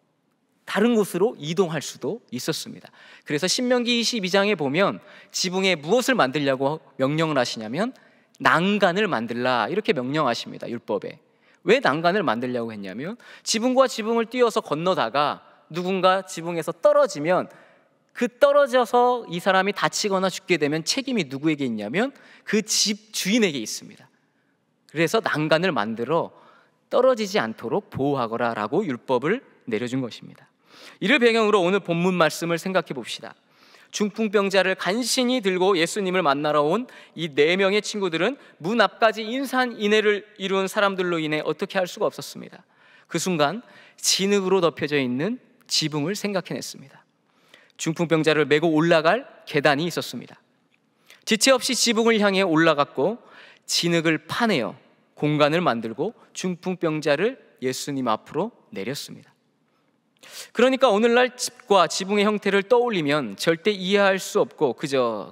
다른 곳으로 이동할 수도 있었습니다. 그래서 신명기 22장에 보면 지붕에 무엇을 만들려고 명령을 하시냐면 난간을 만들라 이렇게 명령하십니다. 율법에. 왜 난간을 만들려고 했냐면 지붕과 지붕을 뛰어서 건너다가 누군가 지붕에서 떨어지면 그 떨어져서 이 사람이 다치거나 죽게 되면 책임이 누구에게 있냐면 그 집 주인에게 있습니다. 그래서 난간을 만들어 떨어지지 않도록 보호하거라라고 율법을 내려준 것입니다. 이를 배경으로 오늘 본문 말씀을 생각해 봅시다. 중풍병자를 간신히 들고 예수님을 만나러 온 이 4명의 친구들은 문 앞까지 인산인해를 이룬 사람들로 인해 어떻게 할 수가 없었습니다. 그 순간 진흙으로 덮여져 있는 지붕을 생각해냈습니다. 중풍병자를 메고 올라갈 계단이 있었습니다. 지체 없이 지붕을 향해 올라갔고 진흙을 파내어 공간을 만들고 중풍병자를 예수님 앞으로 내렸습니다. 그러니까 오늘날 집과 지붕의 형태를 떠올리면 절대 이해할 수 없고 그저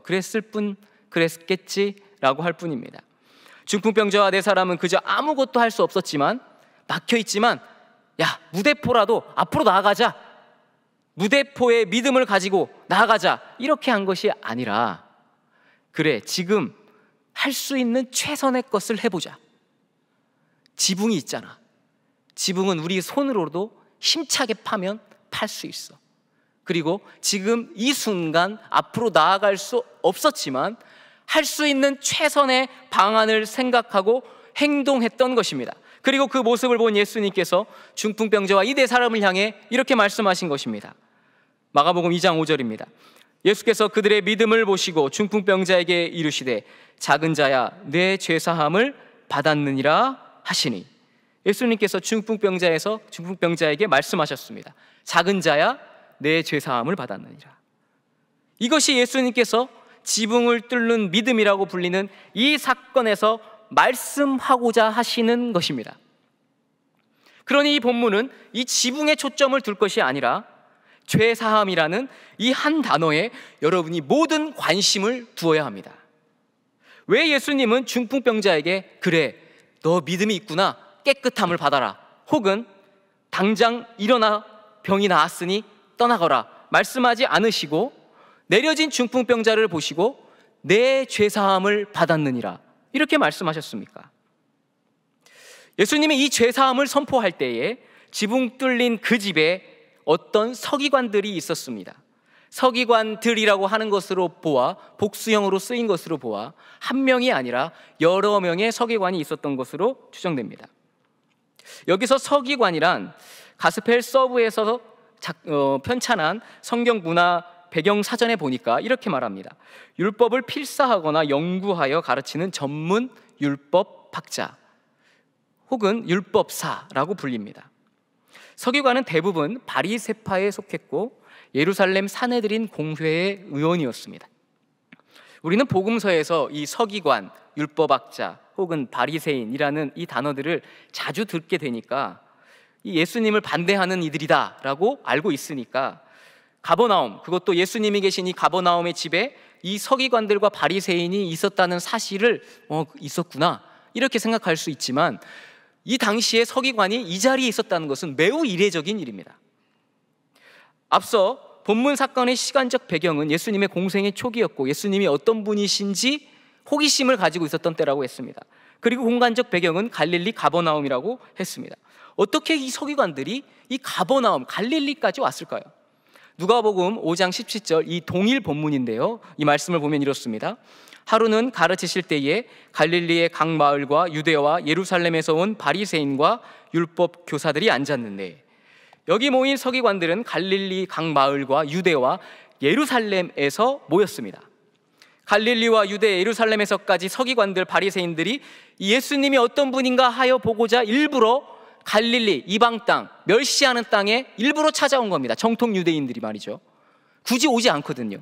그랬겠지라고 할 뿐입니다. 중풍병자와 4사람은 그저 아무것도 할 수 없었지만 막혀있지만 야 무대포라도 앞으로 나아가자, 무대포의 믿음을 가지고 나아가자 이렇게 한 것이 아니라 그래 지금 할 수 있는 최선의 것을 해보자. 지붕이 있잖아. 지붕은 우리 손으로도 힘차게 파면 팔 수 있어. 그리고 지금 이 순간 앞으로 나아갈 수 없었지만 할 수 있는 최선의 방안을 생각하고 행동했던 것입니다. 그리고 그 모습을 본 예수님께서 중풍병자와 이 4사람을 향해 이렇게 말씀하신 것입니다. 마가복음 2장 5절입니다. 예수께서 그들의 믿음을 보시고 중풍병자에게 이르시되 작은 자야 내 죄사함을 받았느니라 하시니 예수님께서 중풍병자에게 말씀하셨습니다. 작은 자야 내 죄사함을 받았느니라. 이것이 예수님께서 지붕을 뚫는 믿음이라고 불리는 이 사건에서 말씀하고자 하시는 것입니다. 그러니 이 본문은 이 지붕에 초점을 둘 것이 아니라 죄사함이라는 이 한 단어에 여러분이 모든 관심을 두어야 합니다. 왜 예수님은 중풍병자에게 그래, 너 믿음이 있구나, 깨끗함을 받아라, 혹은 당장 일어나, 병이 나았으니 떠나거라 말씀하지 않으시고 내려진 중풍병자를 보시고 내 죄사함을 받았느니라 이렇게 말씀하셨습니까? 예수님이 이 죄사함을 선포할 때에 지붕 뚫린 그 집에 어떤 서기관들이 있었습니다. 서기관들이라고 하는 것으로 보아, 복수형으로 쓰인 것으로 보아 한 명이 아니라 여러 명의 서기관이 있었던 것으로 추정됩니다. 여기서 서기관이란 가스펠 서브에서 편찬한 성경 문화 배경 사전에 보니까 이렇게 말합니다. 율법을 필사하거나 연구하여 가르치는 전문 율법학자 혹은 율법사라고 불립니다. 서기관은 대부분 바리새파에 속했고 예루살렘 사내들인 공회의 의원이었습니다. 우리는 복음서에서 이 서기관, 율법학자 혹은 바리새인이라는 이 단어들을 자주 듣게 되니까 이 예수님을 반대하는 이들이다 라고 알고 있으니까 가버나움, 그것도 예수님이 계신 이 가버나움의 집에 이 서기관들과 바리새인이 있었다는 사실을 있었구나 이렇게 생각할 수 있지만 이 당시에 서기관이 이 자리에 있었다는 것은 매우 이례적인 일입니다. 앞서 본문 사건의 시간적 배경은 예수님의 공생의 초기였고 예수님이 어떤 분이신지 호기심을 가지고 있었던 때라고 했습니다. 그리고 공간적 배경은 갈릴리 가버나움이라고 했습니다. 어떻게 이 서기관들이 이 가버나움, 갈릴리까지 왔을까요? 누가복음 5장 17절 이 동일 본문인데요, 이 말씀을 보면 이렇습니다. 하루는 가르치실 때에 갈릴리의 각 마을과 유대와 예루살렘에서 온 바리새인과 율법 교사들이 앉았는데, 여기 모인 서기관들은 갈릴리 각 마을과 유대와 예루살렘에서 모였습니다. 갈릴리와 유대, 예루살렘에서까지 서기관들, 바리새인들이 예수님이 어떤 분인가 하여 보고자 일부러 갈릴리, 이방 땅, 멸시하는 땅에 일부러 찾아온 겁니다. 정통 유대인들이 말이죠. 굳이 오지 않거든요.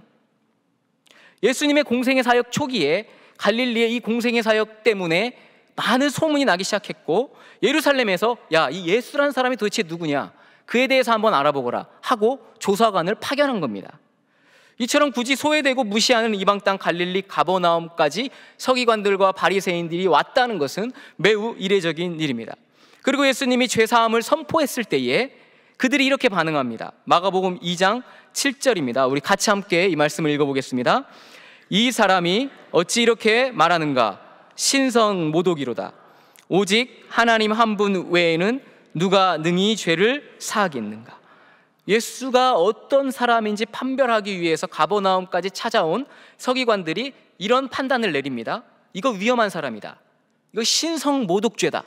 예수님의 공생의 사역 초기에 갈릴리의 이 공생의 사역 때문에 많은 소문이 나기 시작했고 예루살렘에서 야, 이 예수라는 사람이 도대체 누구냐, 그에 대해서 한번 알아보거라 하고 조사관을 파견한 겁니다. 이처럼 굳이 소외되고 무시하는 이방 땅 갈릴리 가버나움까지 서기관들과 바리새인들이 왔다는 것은 매우 이례적인 일입니다. 그리고 예수님이 죄사함을 선포했을 때에 그들이 이렇게 반응합니다. 마가복음 2장 7절입니다. 우리 같이 함께 이 말씀을 읽어보겠습니다. 이 사람이 어찌 이렇게 말하는가? 신성모독이로다. 오직 하나님 한 분 외에는 누가 능히 죄를 사하겠는가? 예수가 어떤 사람인지 판별하기 위해서 가버나움까지 찾아온 서기관들이 이런 판단을 내립니다. 이거 위험한 사람이다. 이거 신성모독죄다.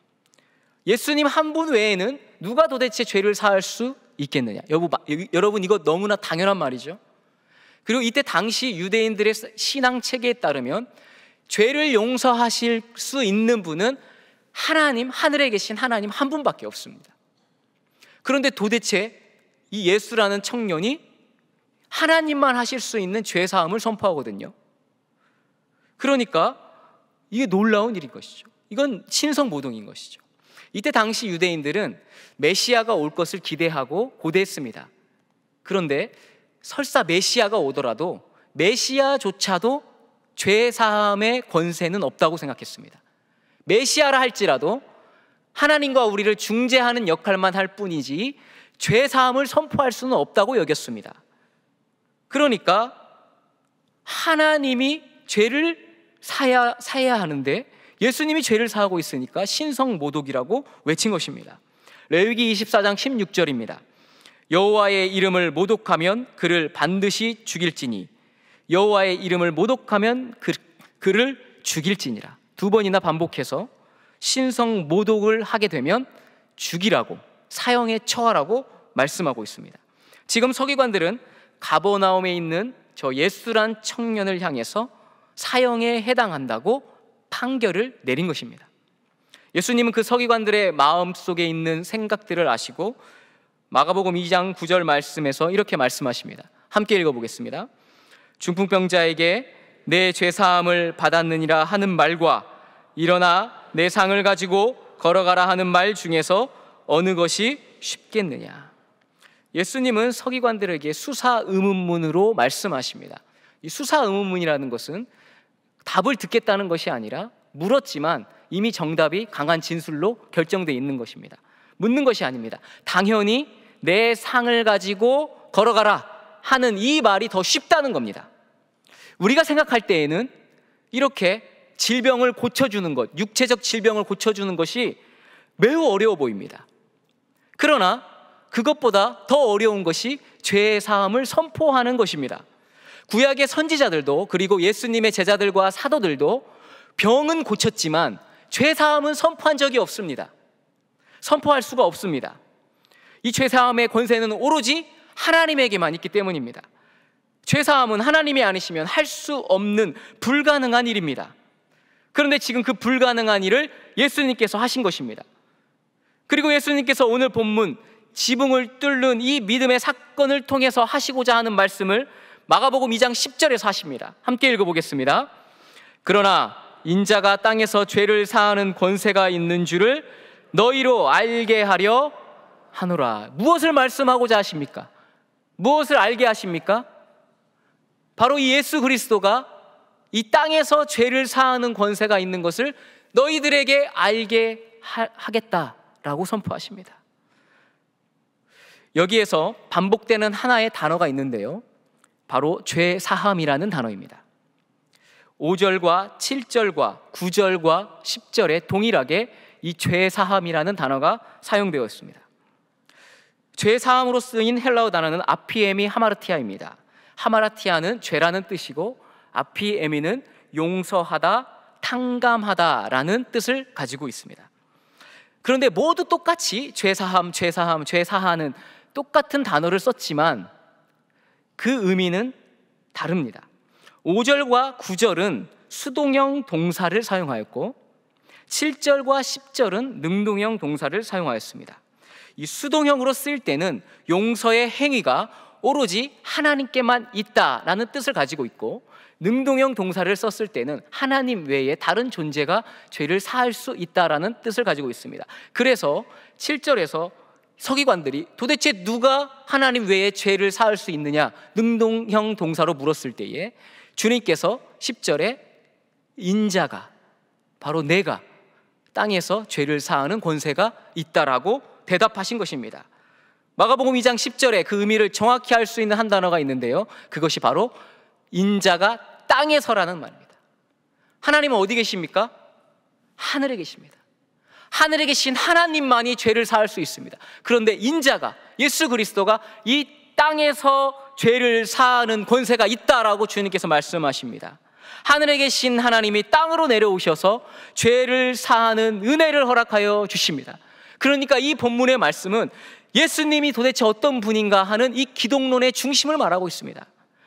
예수님 한 분 외에는 누가 도대체 죄를 사할 수 있겠느냐? 여러분, 이거 너무나 당연한 말이죠. 그리고 이때 당시 유대인들의 신앙 체계에 따르면 죄를 용서하실 수 있는 분은 하나님, 하늘에 계신 하나님 한 분밖에 없습니다. 그런데 도대체 이 예수라는 청년이 하나님만 하실 수 있는 죄사함을 선포하거든요. 그러니까 이게 놀라운 일인 것이죠. 이건 신성모독인 것이죠. 이때 당시 유대인들은 메시아가 올 것을 기대하고 고대했습니다. 그런데 설사 메시아가 오더라도 메시아조차도 죄사함의 권세는 없다고 생각했습니다. 메시아라 할지라도 하나님과 우리를 중재하는 역할만 할 뿐이지 죄사함을 선포할 수는 없다고 여겼습니다. 그러니까 하나님이 죄를 사야 하는데 예수님이 죄를 사하고 있으니까 신성모독이라고 외친 것입니다. 레위기 24장 16절입니다. 여호와의 이름을 모독하면 그를 반드시 죽일지니 여호와의 이름을 모독하면 그를 죽일지니라. 두 번이나 반복해서 신성모독을 하게 되면 죽이라고, 사형에 처하라고 말씀하고 있습니다. 지금 서기관들은 가버나움에 있는 저 예수란 청년을 향해서 사형에 해당한다고 판결을 내린 것입니다. 예수님은 그 서기관들의 마음속에 있는 생각들을 아시고 마가복음 2장 9절 말씀에서 이렇게 말씀하십니다. 함께 읽어보겠습니다. 중풍병자에게 내 죄사함을 받았느니라 하는 말과 일어나 내 상을 가지고 걸어가라 하는 말 중에서 어느 것이 쉽겠느냐. 예수님은 서기관들에게 수사의문문으로 말씀하십니다. 이 수사의문문이라는 것은 답을 듣겠다는 것이 아니라 물었지만 이미 정답이 강한 진술로 결정되어 있는 것입니다. 묻는 것이 아닙니다. 당연히 내 상을 가지고 걸어가라 하는 이 말이 더 쉽다는 겁니다. 우리가 생각할 때에는 이렇게 질병을 고쳐주는 것, 육체적 질병을 고쳐주는 것이 매우 어려워 보입니다. 그러나 그것보다 더 어려운 것이 죄의 사함을 선포하는 것입니다. 구약의 선지자들도 그리고 예수님의 제자들과 사도들도 병은 고쳤지만 죄 사함은 선포한 적이 없습니다. 선포할 수가 없습니다. 이 죄 사함의 권세는 오로지 하나님에게만 있기 때문입니다. 죄 사함은 하나님이 아니시면 할 수 없는 불가능한 일입니다. 그런데 지금 그 불가능한 일을 예수님께서 하신 것입니다. 그리고 예수님께서 오늘 본문 지붕을 뚫는 이 믿음의 사건을 통해서 하시고자 하는 말씀을 마가복음 2장 10절에서 하십니다. 함께 읽어보겠습니다. 그러나 인자가 땅에서 죄를 사하는 권세가 있는 줄을 너희로 알게 하려 하노라. 무엇을 말씀하고자 하십니까? 무엇을 알게 하십니까? 바로 이 예수 그리스도가 이 땅에서 죄를 사하는 권세가 있는 것을 너희들에게 알게 하겠다라고 선포하십니다. 여기에서 반복되는 하나의 단어가 있는데요, 바로 죄 사함이라는 단어입니다. 5절과 7절과 9절과 10절에 동일하게 이 죄 사함이라는 단어가 사용되어 있습니다. 죄 사함으로 쓰인 헬라어 단어는 아피에미 하마르티아입니다. 하마르티아는 죄라는 뜻이고 아피에미는 용서하다, 탕감하다라는 뜻을 가지고 있습니다. 그런데 모두 똑같이 죄사함, 죄사함, 죄사하는 똑같은 단어를 썼지만 그 의미는 다릅니다. 5절과 9절은 수동형 동사를 사용하였고 7절과 10절은 능동형 동사를 사용하였습니다. 이 수동형으로 쓸 때는 용서의 행위가 오로지 하나님께만 있다라는 뜻을 가지고 있고, 능동형 동사를 썼을 때는 하나님 외에 다른 존재가 죄를 사할 수 있다라는 뜻을 가지고 있습니다. 그래서 7절에서 서기관들이 도대체 누가 하나님 외에 죄를 사할 수 있느냐 능동형 동사로 물었을 때에 주님께서 10절에 인자가, 바로 내가 땅에서 죄를 사하는 권세가 있다라고 대답하신 것입니다. 마가복음 2장 10절에 그 의미를 정확히 할 수 있는 한 단어가 있는데요, 그것이 바로 인자가 땅에서라는 말입니다. 하나님은 어디 계십니까? 하늘에 계십니다. 하늘에 계신 하나님만이 죄를 사할 수 있습니다. 그런데 인자가, 예수 그리스도가 이 땅에서 죄를 사하는 권세가 있다라고 주님께서 말씀하십니다. 하늘에 계신 하나님이 땅으로 내려오셔서 죄를 사하는 은혜를 허락하여 주십니다. 그러니까 이 본문의 말씀은 예수님이 도대체 어떤 분인가 하는 이 기독론의 중심을 말하고 있습니다.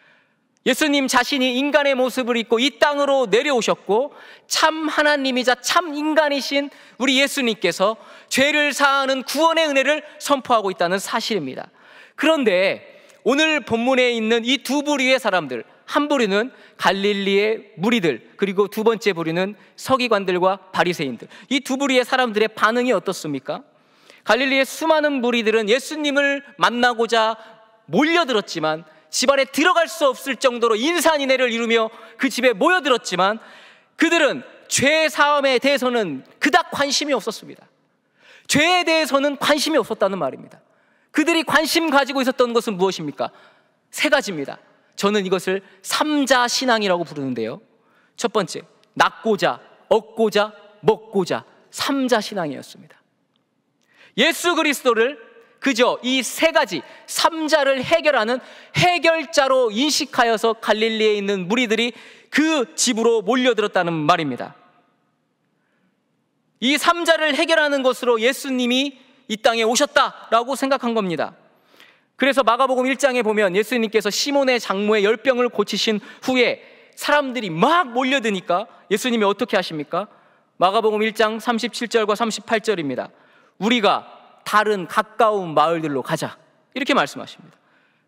예수님 자신이 인간의 모습을 입고 이 땅으로 내려오셨고 참 하나님이자 참 인간이신 우리 예수님께서 죄를 사하는 구원의 은혜를 선포하고 있다는 사실입니다. 그런데 오늘 본문에 있는 이 두 부류의 사람들, 한 부류는 갈릴리의 무리들, 그리고 두 번째 부류는 서기관들과 바리새인들, 이 두 부류의 사람들의 반응이 어떻습니까? 갈릴리의 수많은 무리들은 예수님을 만나고자 몰려들었지만, 집안에 들어갈 수 없을 정도로 인산인해를 이루며 그 집에 모여들었지만 그들은 죄 사함에 대해서는 그닥 관심이 없었습니다. 죄에 대해서는 관심이 없었다는 말입니다. 그들이 관심 가지고 있었던 것은 무엇입니까? 세 가지입니다. 저는 이것을 삼자 신앙이라고 부르는데요, 첫 번째, 낳고자, 얻고자, 먹고자, 삼자 신앙이었습니다. 예수 그리스도를 그저 이 세 가지 삼자를 해결하는 해결자로 인식하여서 갈릴리에 있는 무리들이 그 집으로 몰려들었다는 말입니다. 이 삼자를 해결하는 것으로 예수님이 이 땅에 오셨다라고 생각한 겁니다. 그래서 마가복음 1장에 보면 예수님께서 시몬의 장모의 열병을 고치신 후에 사람들이 막 몰려드니까 예수님이 어떻게 하십니까? 마가복음 1장 37절과 38절입니다. 우리가 다른 가까운 마을들로 가자, 이렇게 말씀하십니다.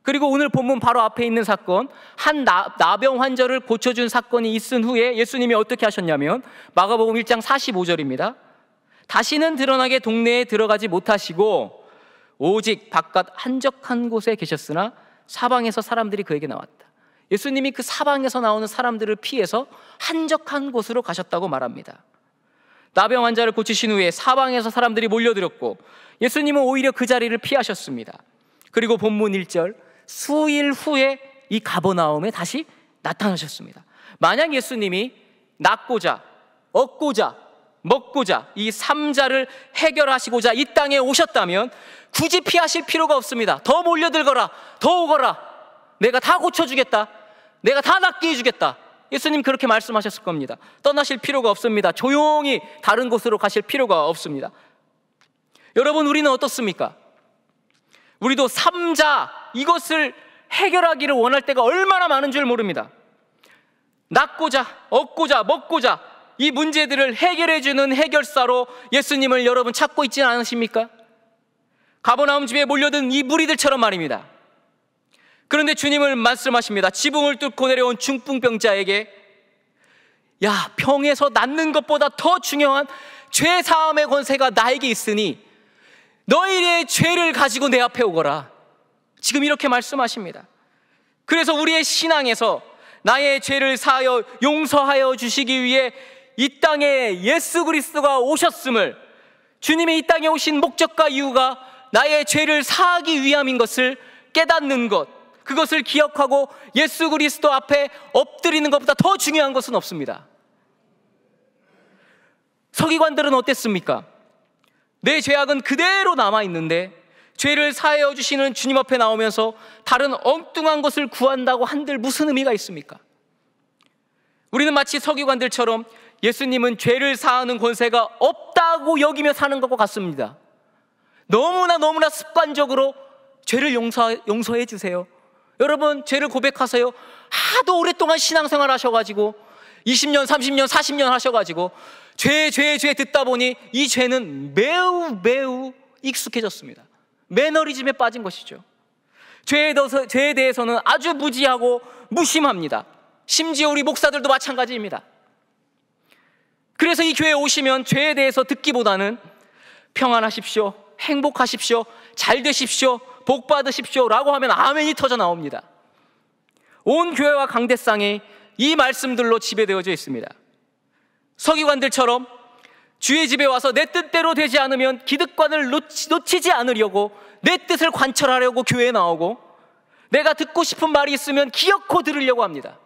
그리고 오늘 본문 바로 앞에 있는 사건, 한 나병 환자를 고쳐준 사건이 있은 후에 예수님이 어떻게 하셨냐면 마가복음 1장 45절입니다. 다시는 드러나게 동네에 들어가지 못하시고 오직 바깥 한적한 곳에 계셨으나 사방에서 사람들이 그에게 나왔다. 예수님이 그 사방에서 나오는 사람들을 피해서 한적한 곳으로 가셨다고 말합니다. 나병 환자를 고치신 후에 사방에서 사람들이 몰려들었고 예수님은 오히려 그 자리를 피하셨습니다. 그리고 본문 1절, 수일 후에 이 가버나움에 다시 나타나셨습니다. 만약 예수님이 낫고자, 얻고자, 먹고자 이 3자를 해결하시고자 이 땅에 오셨다면 굳이 피하실 필요가 없습니다. 더 몰려들거라, 더 오거라, 내가 다 고쳐주겠다, 내가 다 낫게 해주겠다. 예수님 그렇게 말씀하셨을 겁니다. 떠나실 필요가 없습니다. 조용히 다른 곳으로 가실 필요가 없습니다. 여러분, 우리는 어떻습니까? 우리도 3자 이것을 해결하기를 원할 때가 얼마나 많은 줄 모릅니다. 낫고자, 얻고자, 먹고자 이 문제들을 해결해주는 해결사로 예수님을 여러분 찾고 있지는 않으십니까? 가버나움 집에 몰려든 이 무리들처럼 말입니다. 그런데 주님을 말씀하십니다. 지붕을 뚫고 내려온 중풍병자에게, 야, 병에서 낫는 것보다 더 중요한 죄 사함의 권세가 나에게 있으니 너희의 죄를 가지고 내 앞에 오거라. 지금 이렇게 말씀하십니다. 그래서 우리의 신앙에서 나의 죄를 사하여 용서하여 주시기 위해 이 땅에 예수 그리스도가 오셨음을, 주님이 이 땅에 오신 목적과 이유가 나의 죄를 사하기 위함인 것을 깨닫는 것, 그것을 기억하고 예수 그리스도 앞에 엎드리는 것보다 더 중요한 것은 없습니다. 서기관들은 어땠습니까? 내 죄악은 그대로 남아있는데 죄를 사하여 주시는 주님 앞에 나오면서 다른 엉뚱한 것을 구한다고 한들 무슨 의미가 있습니까? 우리는 마치 서기관들처럼 예수님은 죄를 사하는 권세가 없다고 여기며 사는 것과 같습니다. 너무나 습관적으로 죄를 용서해 주세요. 여러분, 죄를 고백하세요. 하도 오랫동안 신앙생활 하셔가지고 20년, 30년, 40년 하셔가지고 죄 듣다 보니 이 죄는 매우 익숙해졌습니다. 매너리즘에 빠진 것이죠. 죄에 대해서는 아주 무지하고 무심합니다. 심지어 우리 목사들도 마찬가지입니다. 그래서 이 교회에 오시면 죄에 대해서 듣기보다는 평안하십시오, 행복하십시오, 잘 되십시오, 복 받으십시오 라고 하면 아멘이 터져 나옵니다. 온 교회와 강대상이 이 말씀들로 지배되어져 있습니다. 서기관들처럼 주의 집에 와서 내 뜻대로 되지 않으면 기득권을 놓치지 않으려고 내 뜻을 관철하려고 교회에 나오고, 내가 듣고 싶은 말이 있으면 기어코 들으려고 합니다.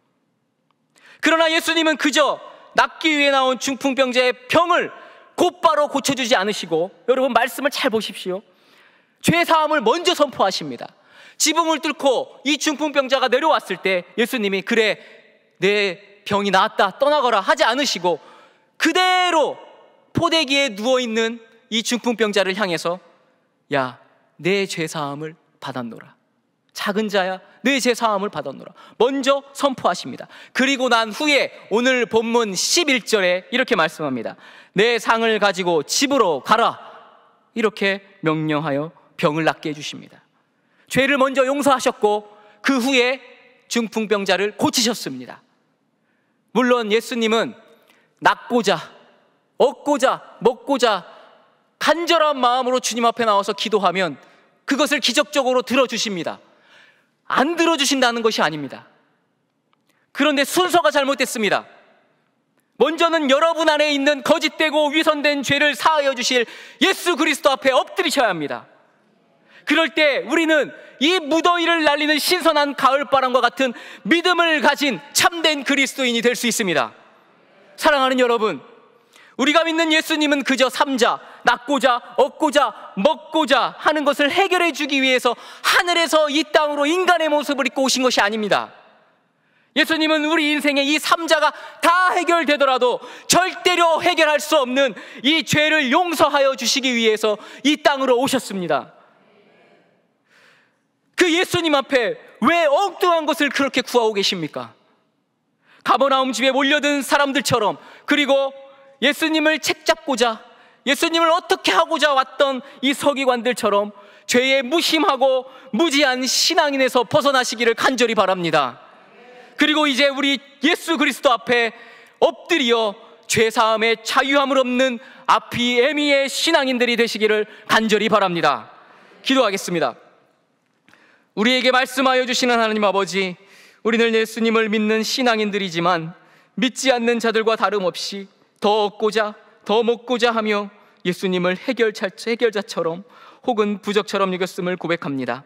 그러나 예수님은 그저 낫기 위해 나온 중풍병자의 병을 곧바로 고쳐주지 않으시고, 여러분 말씀을 잘 보십시오. 죄사함을 먼저 선포하십니다. 지붕을 뚫고 이 중풍병자가 내려왔을 때 예수님이 그래, 내 병이 나았다, 떠나거라 하지 않으시고 그대로 포대기에 누워있는 이 중풍병자를 향해서, 야, 내 죄사함을 받았노라, 작은 자야 내 죄사함을 받았노라 먼저 선포하십니다. 그리고 난 후에 오늘 본문 11절에 이렇게 말씀합니다. 내 상을 가지고 집으로 가라, 이렇게 명령하여 병을 낫게 해주십니다. 죄를 먼저 용서하셨고 그 후에 중풍병자를 고치셨습니다. 물론 예수님은 낫고자, 얻고자, 먹고자 간절한 마음으로 주님 앞에 나와서 기도하면 그것을 기적적으로 들어주십니다. 안 들어주신다는 것이 아닙니다. 그런데 순서가 잘못됐습니다. 먼저는 여러분 안에 있는 거짓되고 위선된 죄를 사하여 주실 예수 그리스도 앞에 엎드리셔야 합니다. 그럴 때 우리는 이 무더위를 날리는 신선한 가을바람과 같은 믿음을 가진 참된 그리스도인이 될 수 있습니다. 사랑하는 여러분, 우리가 믿는 예수님은 그저 3자, 낫고자, 얻고자, 먹고자 하는 것을 해결해 주기 위해서 하늘에서 이 땅으로 인간의 모습을 입고 오신 것이 아닙니다. 예수님은 우리 인생의 이 3자가 다 해결되더라도 절대로 해결할 수 없는 이 죄를 용서하여 주시기 위해서 이 땅으로 오셨습니다. 그 예수님 앞에 왜 엉뚱한 것을 그렇게 구하고 계십니까? 가버나움 집에 몰려든 사람들처럼, 그리고 예수님을 책잡고자, 예수님을 어떻게 하고자 왔던 이 서기관들처럼 죄의 무심하고 무지한 신앙인에서 벗어나시기를 간절히 바랍니다. 그리고 이제 우리 예수 그리스도 앞에 엎드려 죄사함의 자유함을 얻는 아피에미의 신앙인들이 되시기를 간절히 바랍니다. 기도하겠습니다. 우리에게 말씀하여 주시는 하나님 아버지, 우리는 예수님을 믿는 신앙인들이지만 믿지 않는 자들과 다름없이 더 얻고자 더 먹고자 하며 예수님을 해결자처럼 혹은 부적처럼 여겼음을 고백합니다.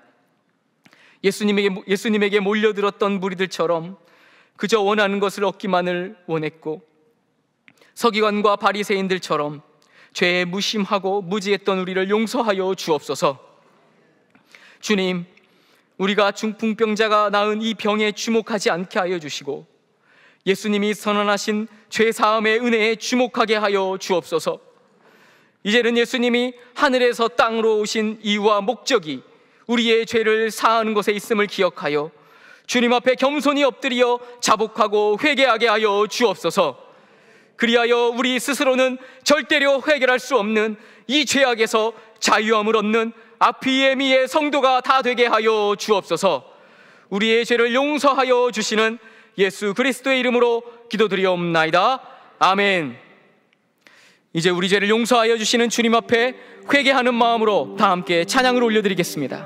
예수님에게 몰려들었던 무리들처럼 그저 원하는 것을 얻기만을 원했고, 서기관과 바리새인들처럼 죄에 무심하고 무지했던 우리를 용서하여 주옵소서. 주님, 우리가 중풍병자가 낳은 이 병에 주목하지 않게 하여 주시고 예수님이 선언하신 죄사함의 은혜에 주목하게 하여 주옵소서. 이제는 예수님이 하늘에서 땅으로 오신 이유와 목적이 우리의 죄를 사하는 것에 있음을 기억하여 주님 앞에 겸손히 엎드려 자복하고 회개하게 하여 주옵소서. 그리하여 우리 스스로는 절대로 해결할 수 없는 이 죄악에서 자유함을 얻는 아피에미의 성도가 다 되게 하여 주옵소서. 우리의 죄를 용서하여 주시는 예수 그리스도의 이름으로 기도드리옵나이다. 아멘. 이제 우리 죄를 용서하여 주시는 주님 앞에 회개하는 마음으로 다 함께 찬양을 올려드리겠습니다.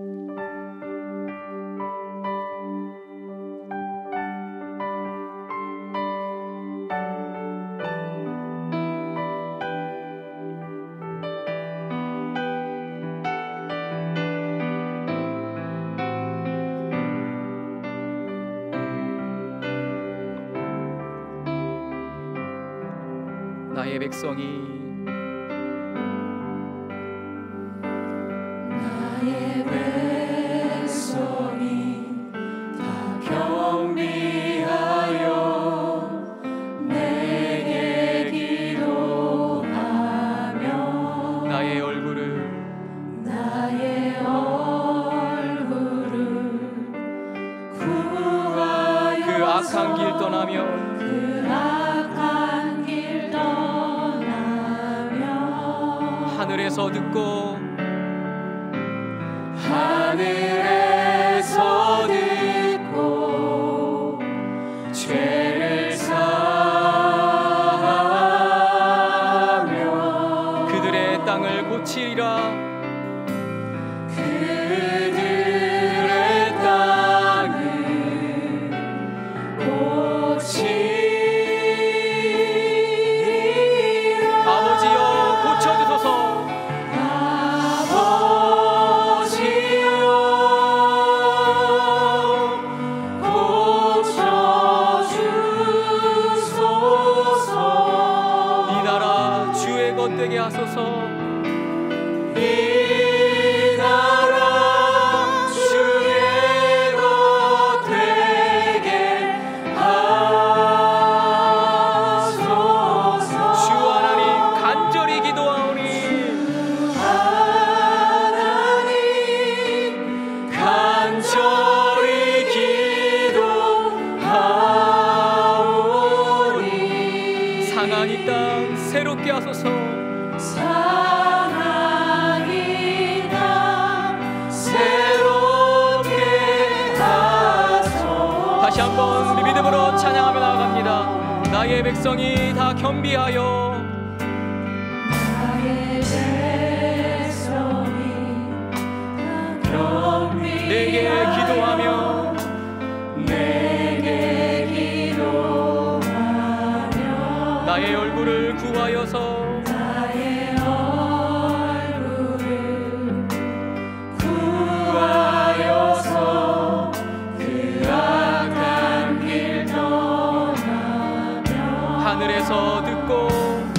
나의 백성이 다 경비하여 내게 기도하며 나의 얼굴을 구하여 그 악한 길 떠나며 하늘에서 듣고 죄를 사하며 그들의 땅을 고치리라. 그들의 땅을 고치리라. 아버지여 고쳐주소서. 되게 하소서. 이 나라 주의 것 되게 하소서. 주 하나님 간절히 기도하오니 하나님 간절히 기도하오니 상한 이 땅 새롭게 하소서. 상한 이 땅 새롭게 하소서. 다시 한번 우리 믿음으로 찬양하며 나아갑니다. 나의 백성이 다 겸비하여 내게 기도하며 나의 얼굴을 구하여서 그 악한 길 떠나며 하늘에서 듣고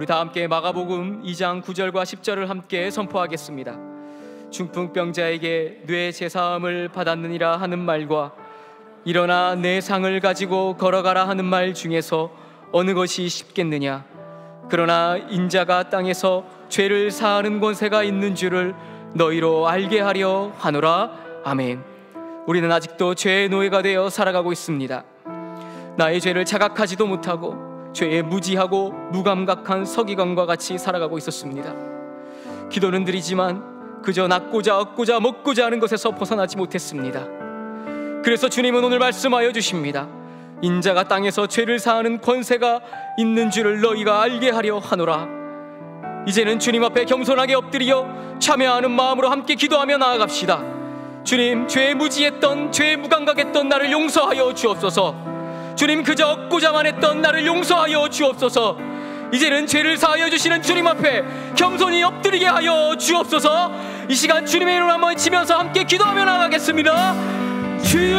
다 함께 마가복음 2장 9절과 10절을 함께 선포하겠습니다. 중풍병자에게 뇌 제사함을 받았느니라 하는 말과 일어나 내 상을 가지고 걸어가라 하는 말 중에서 어느 것이 쉽겠느냐? 그러나 인자가 땅에서 죄를 사하는 권세가 있는 줄을 너희로 알게 하려 하노라. 아멘. 우리는 아직도 죄의 노예가 되어 살아가고 있습니다. 나의 죄를 자각하지도 못하고 죄에 무지하고 무감각한 서기관과 같이 살아가고 있었습니다. 기도는 드리지만 그저 낳고자 얻고자 먹고자 하는 것에서 벗어나지 못했습니다. 그래서 주님은 오늘 말씀하여 주십니다. 인자가 땅에서 죄를 사하는 권세가 있는 줄을 너희가 알게 하려 하노라. 이제는 주님 앞에 겸손하게 엎드려 참여하는 마음으로 함께 기도하며 나아갑시다. 주님, 죄에 무지했던, 죄에 무감각했던 나를 용서하여 주옵소서. 주님, 그저 얻고자만 했던 나를 용서하여 주옵소서. 이제는 죄를 사하여 주시는 주님 앞에 겸손히 엎드리게 하여 주옵소서. 이 시간 주님의 이름을 한번 치면서 함께 기도하며 나가겠습니다. 주여!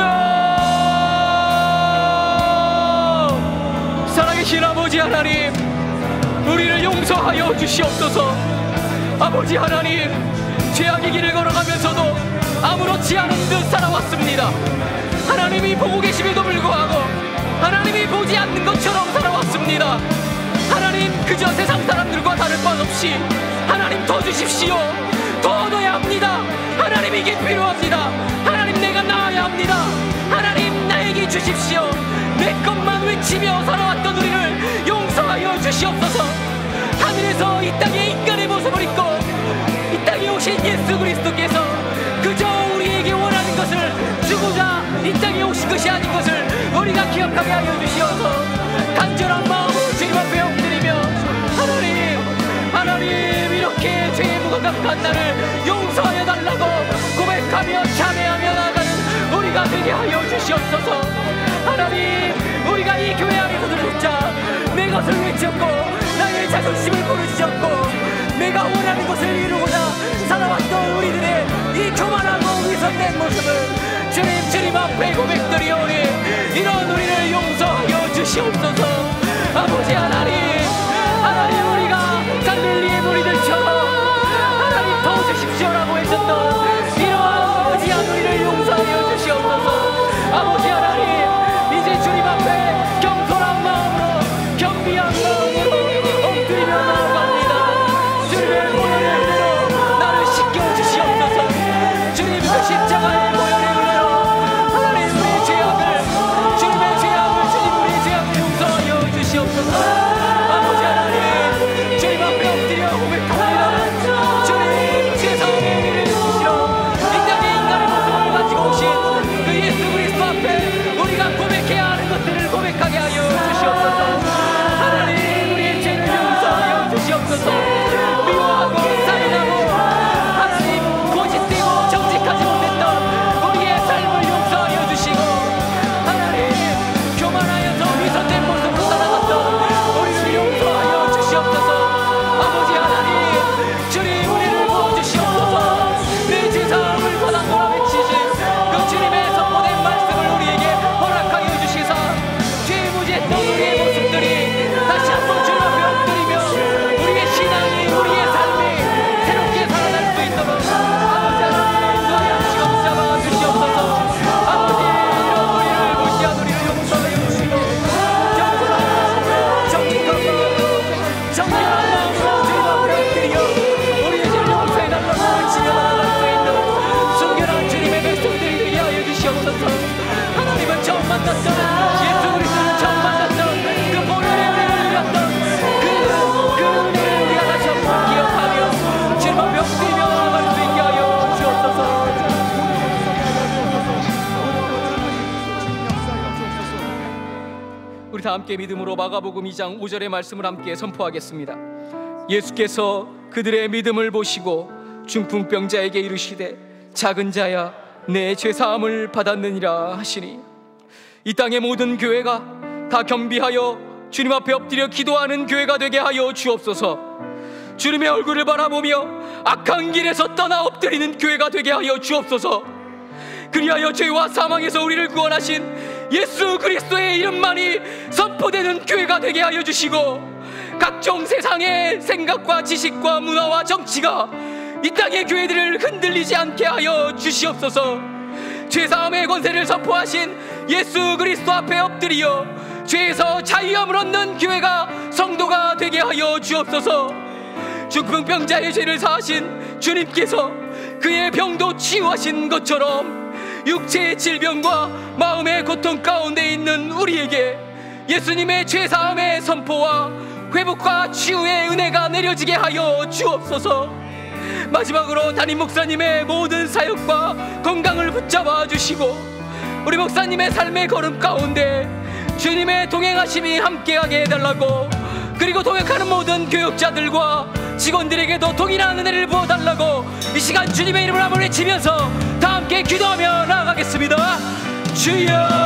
살아계신 아버지 하나님, 우리를 용서하여 주시옵소서. 아버지 하나님, 죄악의 길을 걸어가면서도 아무렇지 않은 듯 살아왔습니다. 하나님이 보고 계심에도 불구하고 하나님이 보지 않는 것처럼 살아왔습니다. 하나님, 그저 세상 사람들과 다를 바 없이 하나님 더 주십시오. 더 얻어야 합니다. 하나님, 이게 필요합니다. 하나님, 내가 나아야 합니다. 하나님, 나에게 주십시오. 내 것만 외치며 살아왔던 우리를 용서하여 주시옵소서. 하늘에서 이 땅에 인간의 모습을 입고 이 땅에 오신 예수 그리스도께서 그저 우리에게 원하는 것을 주고자 이 땅에 오신 것이 아닌 것을 우리가 기억하게 하여 주시어서 간절한 마음으로 주님 앞에 엎드리며 하나님, 이렇게 죄에 무감각한 나를 용서하여 달라고 고백하며 참회하며 나아가는 우리가 되게 하여 주시옵소서. 하나님, 우리가 이 교회 안에서 들자 내 것을 외쳤고 나의 자존심을 부르짖었고 내가 원하는 것을 이루고자 살아왔던 우리들의 이 교만하고 위선된 모습을 주님 앞에 고백드리오니 이런 우리를 용서하여 주시옵소서. 아버지 하나님, 우리가 갈릴리의 무리들처럼 하나님 더 주십시오라고 했었던 이러한 무지한 우리를 용서하여 주시옵소서. 아버지 하나님, 이제 주님 앞에 겸손한 마음으로 겸비한 마음으로 엎드리며 나아갑니다. 주님의 모양의 은혜로 나를 씻겨주시옵소서. 주님 그 십자가의 모양의 은혜로 하나님 우리의 죄악을 주님의 죄악을 주님 우리의 죄악을 용서하여 주시옵소서. 아버지 하나님, 주님 앞에 엎드려 고백합니다. 주님, 죄사함의 은혜를 주시러 이 땅에 인간의 모습을 가지고 오신 그 예수 그리스도 앞에 우리가 고백해야 하는 것들을 고백하게 하여 주시옵소서. 하나님, 우리의 죄를 용서하여 주시옵소서. 미워하고 살인하고 하나님 거짓되고 정직하지 못했던 우리의 삶을 용서하여 주시고 하나님, 교만하여서 위선된 모습으로 살아갔던 우리를 용서하여 주시옵소서. 아버지 하나님, 주님 우리를 도와주시옵소서. 내 죄사함을 받았노라 외치신 그 주님의 선포된 말씀을 우리에게 허락하여 주시사 죄에 무지했던 우리의 모습들이 다시 한번 주님 앞에 엎드리며 우리의 신앙이 우리의 삶이 새롭게 살아날 수 있도록 아버지 하나님 인도하여 주시고 붙잡아 주시옵소서. 아버지, 이런 우리를 무시한 우리를 용서하여 주시고 겸손하고 정직하고 정결한 마음으로 주님 앞에 엎드려 우리의 죄를 용서해달라고 외치며 나아갈 수 있는 순결한 주님의 백성들이 되게 하여 주시옵소서. 하나님을 처음 만났던 예수 그리스도를 처음 만났던 그 본연의 은혜를 누렸던 그 은혜를 우리가 다시 한번 기억하며 주님 앞에 엎드리며 나아갈 수 있게 하여 주옵소서. 우리 다 함께 믿음으로 마가복음 2장 5절의 말씀을 함께 선포하겠습니다. 예수께서 그들의 믿음을 보시고 중풍병자에게 이르시되 작은 자야 내 죄사함을 받았느니라 하시니 이 땅의 모든 교회가 다 겸비하여 주님 앞에 엎드려 기도하는 교회가 되게 하여 주옵소서. 주님의 얼굴을 바라보며 악한 길에서 떠나 엎드리는 교회가 되게 하여 주옵소서. 그리하여 죄와 사망에서 우리를 구원하신 예수 그리스도의 이름만이 선포되는 교회가 되게 하여 주시고 각종 세상의 생각과 지식과 문화와 정치가 이 땅의 교회들을 흔들리지 않게 하여 주시옵소서. 죄사함의 권세를 선포하신 예수 그리스도 앞에 엎드려 죄에서 자유함을 얻는 교회가 성도가 되게 하여 주옵소서. 중풍병자의 죄를 사하신 주님께서 그의 병도 치유하신 것처럼 육체의 질병과 마음의 고통 가운데 있는 우리에게 예수님의 죄사함의 선포와 회복과 치유의 은혜가 내려지게 하여 주옵소서. 마지막으로 담임 목사님의 모든 사역과 건강을 붙잡아 주시고 우리 목사님의 삶의 걸음 가운데 주님의 동행하심이 함께하게 해달라고, 그리고 동역하는 모든 교육자들과 직원들에게도 동일한 은혜를 부어달라고 이 시간 주님의 이름을 한번 외치면서 다 함께 기도하며 나아가겠습니다. 주여,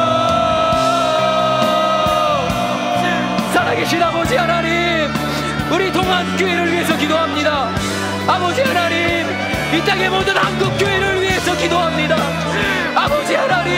살아계신 아버지 하나님, 우리 동안교회를 위해서 기도합니다. 아버지 하나님, 이 땅의 모든 한국교회를 위해서 기도합니다. 아버지 하나님,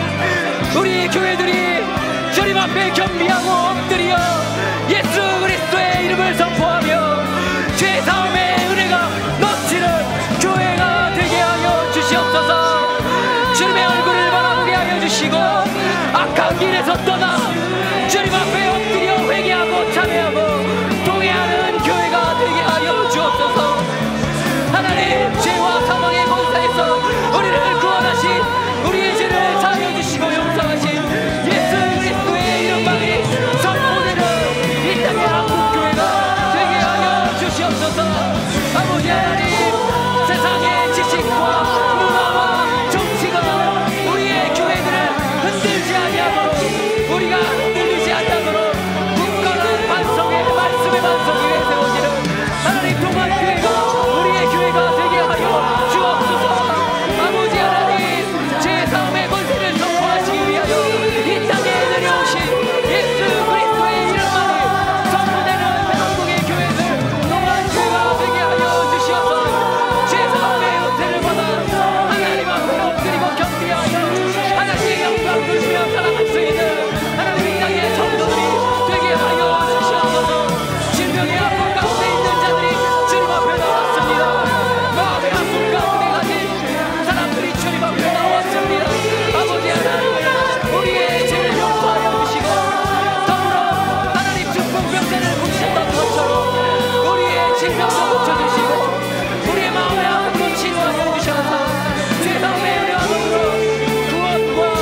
우리 교회들이 주님 앞에 겸비하고 엎드려 예수 그리스도의 이름을 선포하며 죄사함의 은혜가 넘치는 교회가 되게 하여 주시옵소서. 주님의 얼굴을 바라보게 하여 주시고 악한 길에서 떠나 주님 앞에 엎드려 회개하고 참회하고 동의하는 교회가 되게 하여 주옵소서. 하나님, 죄와 사망의 권세에서 우리를 구원하신, 우리의 죄를 사하여 주시고 용서하신 예수 그리스도의 이름만이 선포되는 이 땅의 한국교회가 되게 하여 주시옵소서. 아버지 하나님, 세상의 지식과 문화와 정치가 우리의 교회들을 흔들지 아니하도록, 우리가 흔들리지 아니하도록 굳건한 반석에, 말씀의 반석 위에 세워지는 하나님 동안교회가 우리의 교회가 되게 하여 주옵소서. 아버지 하나님, 죄사함의 권세를 선포하시기 위하여 이 땅에 내려오신 예수 그리스도의 이름만이 선포되는 한국의 교회들 동안교회가 되게 하여 주시옵소서. 죄사함의 은혜를 받아 하나님 앞에 엎드리고 경배하여 하나님의 영광 돌리며 살아갈 수 있는 하나님 이 땅의 성도들이 되게 하여 주시옵소서. 질병의 아픔 가운데 있는 자들이 주님 앞에 나왔습니다. 마음의 아픔 가운데 가진 사람들이 주님 앞에 나왔습니다. 아버지 하나님, 우리의 죄를 용서하여 주시고 더불어 하나님 중풍병자를 고치셨던 것처럼 우리의 질병도 고쳐주시고 우리의 마음의 아픔도 치유하여 주셔서 죄사함의 은혜와 더불어 구원과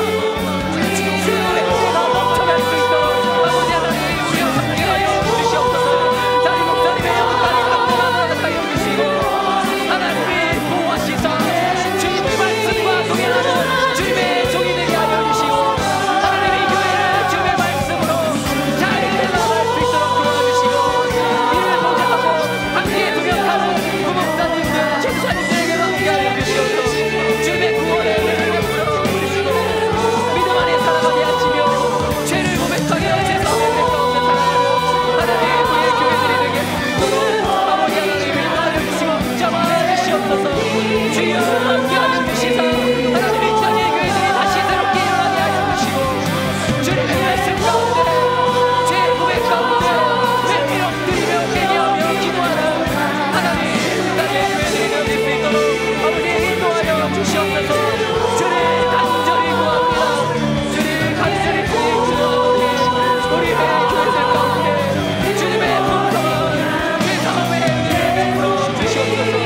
치유의 은혜가 넘쳐날 수 있도록 아버지 하나님, 우리와 함께하여 주시옵소서. 담임 목사님의 영광을 감당하여 주시고 하나님의 보호하시사 주님의 말씀과 동행하는 주님의 종이 되게 하여 주시고 하나님의 교회를 주님의 말씀으로 잘 나아갈 수 있도록 도와주시고 이를 보좌하고 함께 동역하는 부목사님들, 집사님들에게 함께하여 주시옵소서. 주님의 구원의 은혜를 베풀어 주시고 믿음 안에 살아가게 하시며 죄를 고백하게 죄사함의 은혜 가운데 살아가는 하나님 우리의 교회들이 되게 하시도록 아버지 하나님 인도하여 주시고 붙잡아 주시옵소서. 주여 함께하여 주시사 하나님 이 땅의 교회들이 다시 새롭게 일어나게 하여 주시고 주님의 말씀 가운데 죄 고백 가운데 매일 엎드리며 회개하며 기도하는 하나님 이 땅의 교회들이 되어질 수 있도록 아버지 인도하여 주시옵소서. 주를 간절히 구합니다. 주를 간절히 구하오니 우리의 교회들 가운데 주님의 풍성한 죄사함의 은혜를 베풀어 주시옵소서.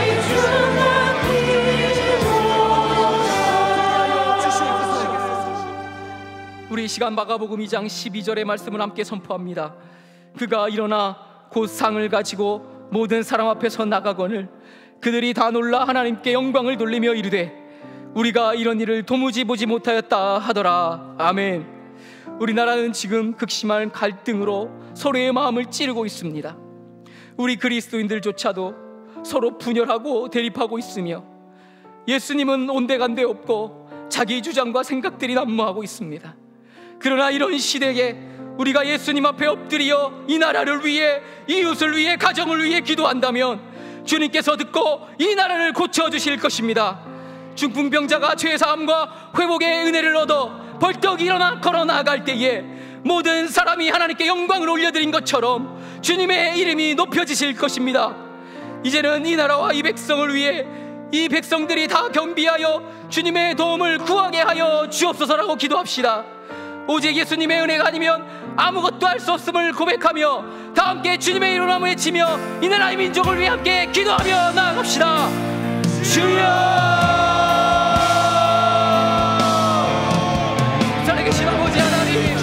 우리 시간 마가복음 2장 12절의 말씀을 함께 선포합니다. 그가 일어나 곧 상을 가지고 모든 사람 앞에서 나가거늘 그들이 다 놀라 하나님께 영광을 돌리며 이르되 우리가 이런 일을 도무지 보지 못하였다 하더라. 아멘. 우리나라는 지금 극심한 갈등으로 서로의 마음을 찌르고 있습니다. 우리 그리스도인들조차도 서로 분열하고 대립하고 있으며 예수님은 온데간데 없고 자기 주장과 생각들이 난무하고 있습니다. 그러나 이런 시대에 우리가 예수님 앞에 엎드려 이 나라를 위해, 이웃을 위해, 가정을 위해 기도한다면 주님께서 듣고 이 나라를 고쳐주실 것입니다. 중풍병자가 죄사함과 회복의 은혜를 얻어 벌떡 일어나 걸어 나아갈 때에 모든 사람이 하나님께 영광을 올려드린 것처럼 주님의 이름이 높여지실 것입니다. 이제는 이 나라와 이 백성을 위해 이 백성들이 다 겸비하여 주님의 도움을 구하게 하여 주옵소서라고 기도합시다. 오직 예수님의 은혜가 아니면 아무것도 할 수 없음을 고백하며 다 함께 주님의 이름을 외치며 이 나라의 민족을 위해 함께 기도하며 나아갑시다. 주여, 살아계신 아버지 하나님,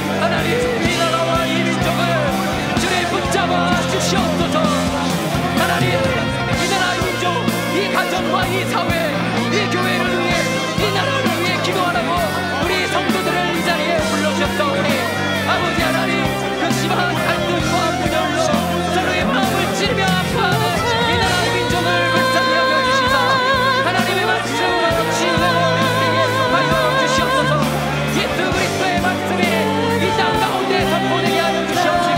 이 나라와 이 민족을 주님 붙잡아 주시옵소서. 하나님, 이 나라의 민족, 이 가정과 이 사회, 이 교회를 위해, 이 나라를 위해 기도하라고 우리 성도들을 이 자리에 불러주셨사오니 아버지 하나님, 그 심한 갈등과 분열로 서로의 마음을 찌르며 아파하는 이 나라의 민족을 불쌍히 여겨주시사 하나님의 말씀을 지혜롭게 하여 주시옵소서. 예수 그리스도의 말씀이 이 땅 가운데 선포되게 하여 주시옵시고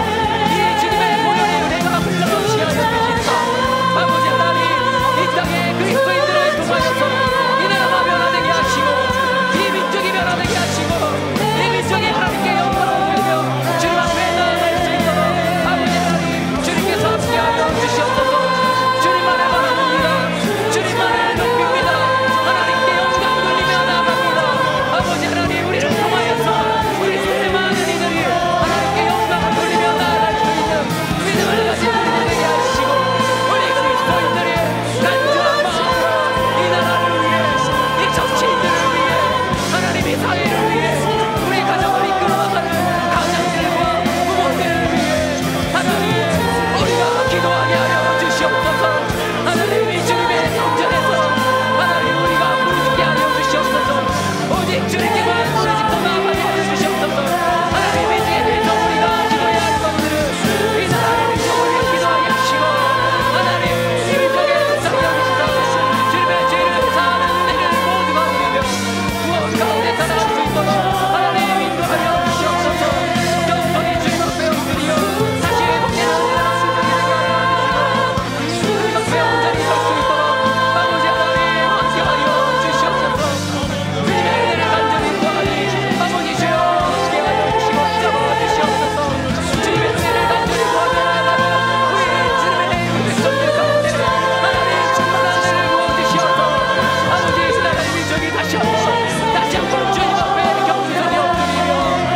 이 주님의 보혈의 은혜가 흘러넘치게 하여 주시사 아버지 하나님, 이 땅에 그리스도인들을 통하여서 이 나라가 변화되게 하시고 이 민족이 변화되게 하시고 이 민족이 하나님께 영광을 돌리며 주님 앞에 나아갈 수 있도록 아버지 하나님, 주님께서 함께하여 주시옵소서. 주님만을 바라봅니다. 주님만을 높입니다. 하나님께 영광 돌리며 나아갑니다. 아버지 하나님, 우리를 통하여서 우리 세대 많은 이들이 하나님께 영광을 돌리며 나아갈 수 있는 믿음을 가진 우리 되게 하시고 우리 그리스도인들이 간절한 마음으로 이 나라를 위해, 이 정치인들을 위해, 하나님 이 사회를 위해, 우리 가정을 이끌어가는 가장들과 부모들을 위해 하나님 우리가 기도하게 하여 주시옵소서. 하나님, 이 주님의 성전에서 하나님 우리가 부르짖게 하여 주시옵소서. 오직 주님께만 부르짖고 나아가게 하여 주시옵소서. 하나님, 이 중에 대해서 우리가 기도해야 할 것들은 이 나라의 민족을 위해 기도하게 하시고 하나님 이 민족의 불쌍히 여기시사 주님의 죄를 사하는 은혜를 모두가 누리며 구원 가운데 살아갈 수 있도록 하나님 인도하여 주시옵소서. 영원히 주님 앞에 엎드리어 다시 회복되는 나라 민족이 되게 하여 주시고 주님 앞에 온전히 설 수 있도록 아버지 하나님 함께하여 주시옵소서. 주님의 은혜를 간절히 구하니 아버지 주여 함께 하여 주시고 붙잡아 주시옵소서. 주님의 은혜를 간절히 구하며 나아가는 우리 주님의 백성들 가운데 하나님 충만한 은혜를 부어주시옵소서. 아버지 이 나라의 민족이 다시 한번 주님 앞에 겸손히 엎드리며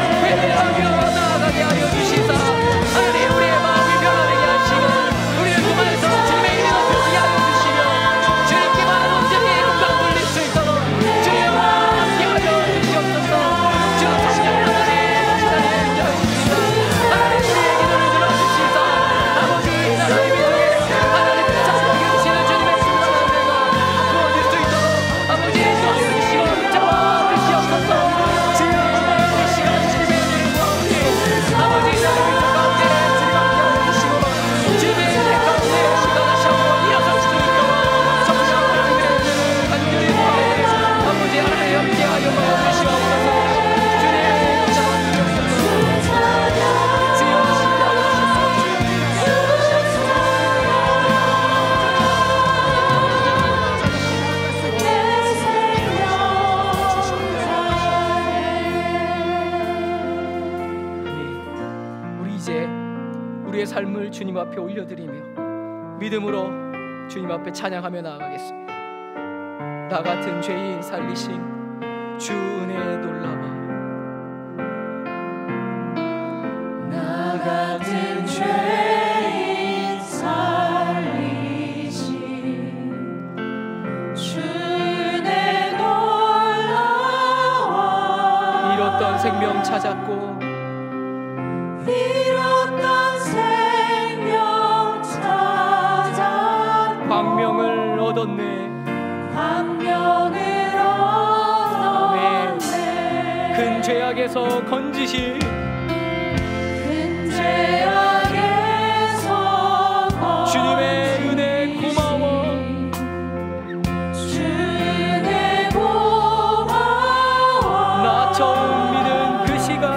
회개하며 나아가게 하여 주시사 하나님 우리의 마음이 변화되게 하시고 우리를 통하여서 주님의 이름을 높이게 하여 주시며 주님께만 온전히 영광 돌릴 수 있도록 주여 함께하여 주시옵소서. 주 성령 하나님 시간에 인도하십시다. 하나님 우리의 기도를 들어주시사 아버지 이 나라의 민족에 하나님 붙잡아 주시는 주님의 충만한 은혜가 부어질 수 있도록 아버지 인도하여 주시고 붙잡아 주시옵소서. 주여 이 시간 주님의 은혜를 구하오니 아버지 이 나라의 민족 가운데 주님 함께하여 주시고 주님의 은혜 가운데 우리가 다시 한번 일어설 수 있도록 성령 하나님의 은혜를 간절히 구하오니 아버지 하나님 함께하여 주시옵소서. 주님 붙잡아 주시옵소서. 주여 우리 이제 우리의 삶을 주님 앞에 올려드리며 믿음으로 주님 앞에 찬양하며 나아가겠습니다. 나 같은 죄인 살리신 주 은혜 놀라워. 나 같은 죄인 살리신 주 은혜 놀라워. 잃었던 생명 찾았고 잃었던 생명 찾아 광명을 얻었네. 광명을 얻었네. 큰 죄악에서 건지신 큰 죄악에서 주님의 은혜 고마워. 주 은혜 고마워. 나 처음 믿은 그 시간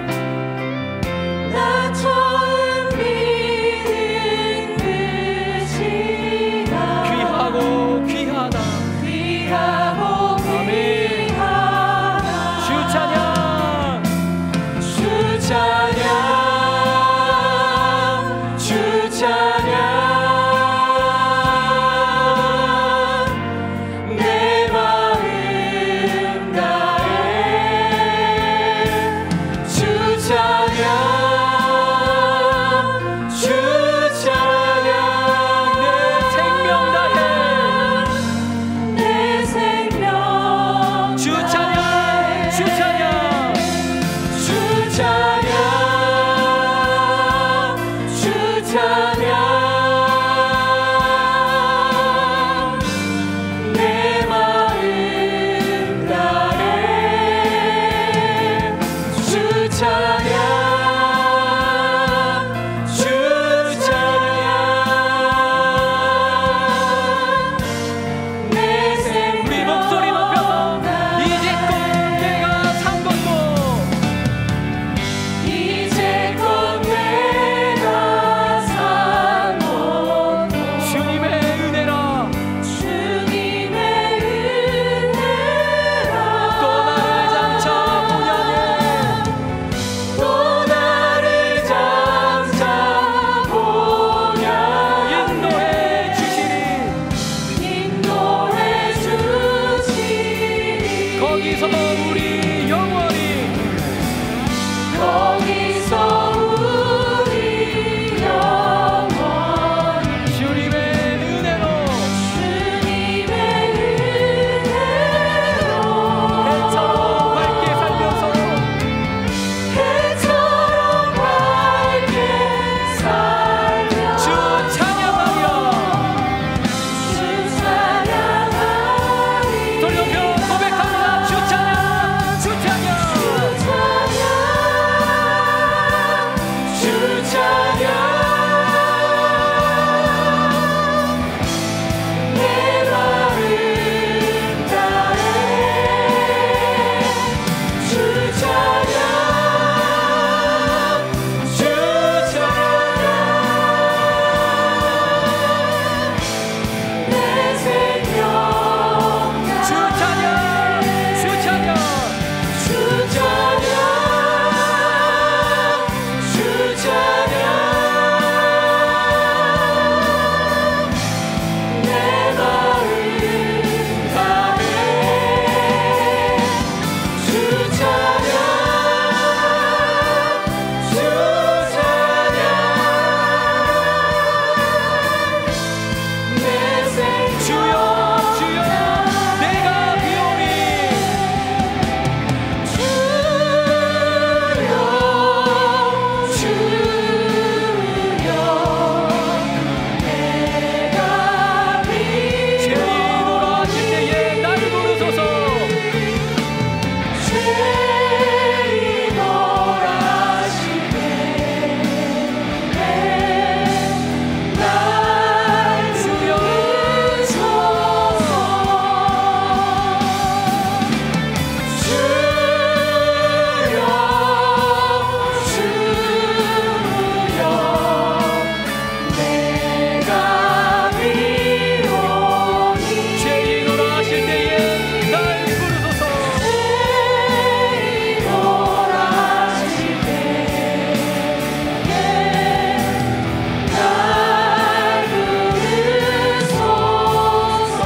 나 처음 믿은 그 시간 귀하고 귀하다. 귀하고 귀하다. 주 찬양 주 거기서 우리 영원히 거기서 우리 영원히 주님의 은혜로 해처럼 밝게 살면서 주 찬양하며 돌려펴 고백합니다. 주 찬양 주 찬양 주 찬양 내 마음 다해 주 찬양 주 찬양 내 생명 주 찬양 주 찬양 주 찬양 주 찬양 내 마음 다해 주 찬양 주 찬양 내 생명 주여 주여 내가 비오니 주여 내가 죄인으로 하실 때에 날 부르소서 죄인으로 하실 때에 날 부르소서 내가 비오니 죄인으로 하실 때에 날 부르소서 돌아가실 때에 날 부르소서.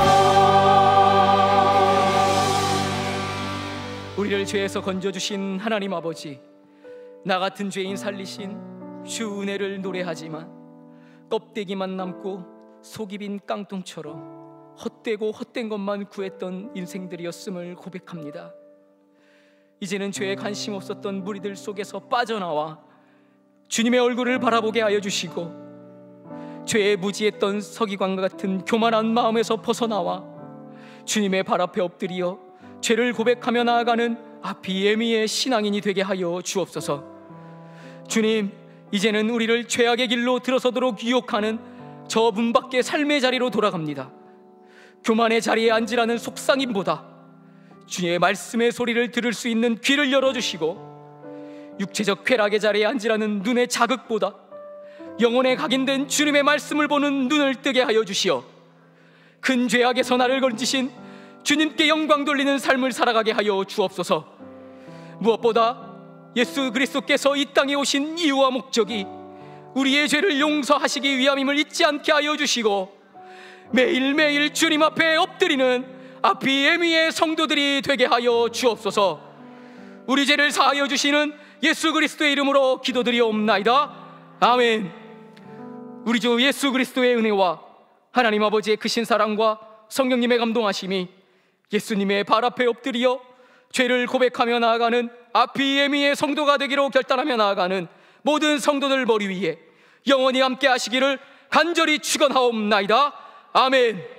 우리를 죄에서 건져주신 하나님 아버지, 나 같은 죄인 살리신 주 은혜를 노래하지만 껍데기만 남고 속이 빈 깡통처럼 헛되고 헛된 것만 구했던 인생들이었음을 고백합니다. 이제는 죄에 관심 없었던 무리들 속에서 빠져나와 주님의 얼굴을 바라보게 하여 주시고, 죄에 무지했던 서기관과 같은 교만한 마음에서 벗어나와 주님의 발 앞에 엎드려 죄를 고백하며 나아가는 아피에미의 신앙인이 되게 하여 주옵소서. 주님, 이제는 우리를 죄악의 길로 들어서도록 유혹하는 저 문 밖의 삶의 자리로 돌아갑니다. 교만의 자리에 앉으라는 속상임보다 주의 말씀의 소리를 들을 수 있는 귀를 열어주시고, 육체적 쾌락의 자리에 앉으라는 눈의 자극보다 영혼에 각인된 주님의 말씀을 보는 눈을 뜨게 하여 주시어 큰 죄악에서 나를 건지신 주님께 영광 돌리는 삶을 살아가게 하여 주옵소서. 무엇보다 예수 그리스도께서 이 땅에 오신 이유와 목적이 우리의 죄를 용서하시기 위함임을 잊지 않게 하여 주시고, 매일매일 주님 앞에 엎드리는 아피에미의 성도들이 되게 하여 주옵소서. 우리 죄를 사하여 주시는 예수 그리스도의 이름으로 기도드리옵나이다. 아멘. 우리 주 예수 그리스도의 은혜와 하나님 아버지의 크신 사랑과 성령님의 감동하심이 예수님의 발 앞에 엎드려 죄를 고백하며 나아가는 아피에미의 성도가 되기로 결단하며 나아가는 모든 성도들 머리 위에 영원히 함께 하시기를 간절히 축원하옵나이다. 아멘.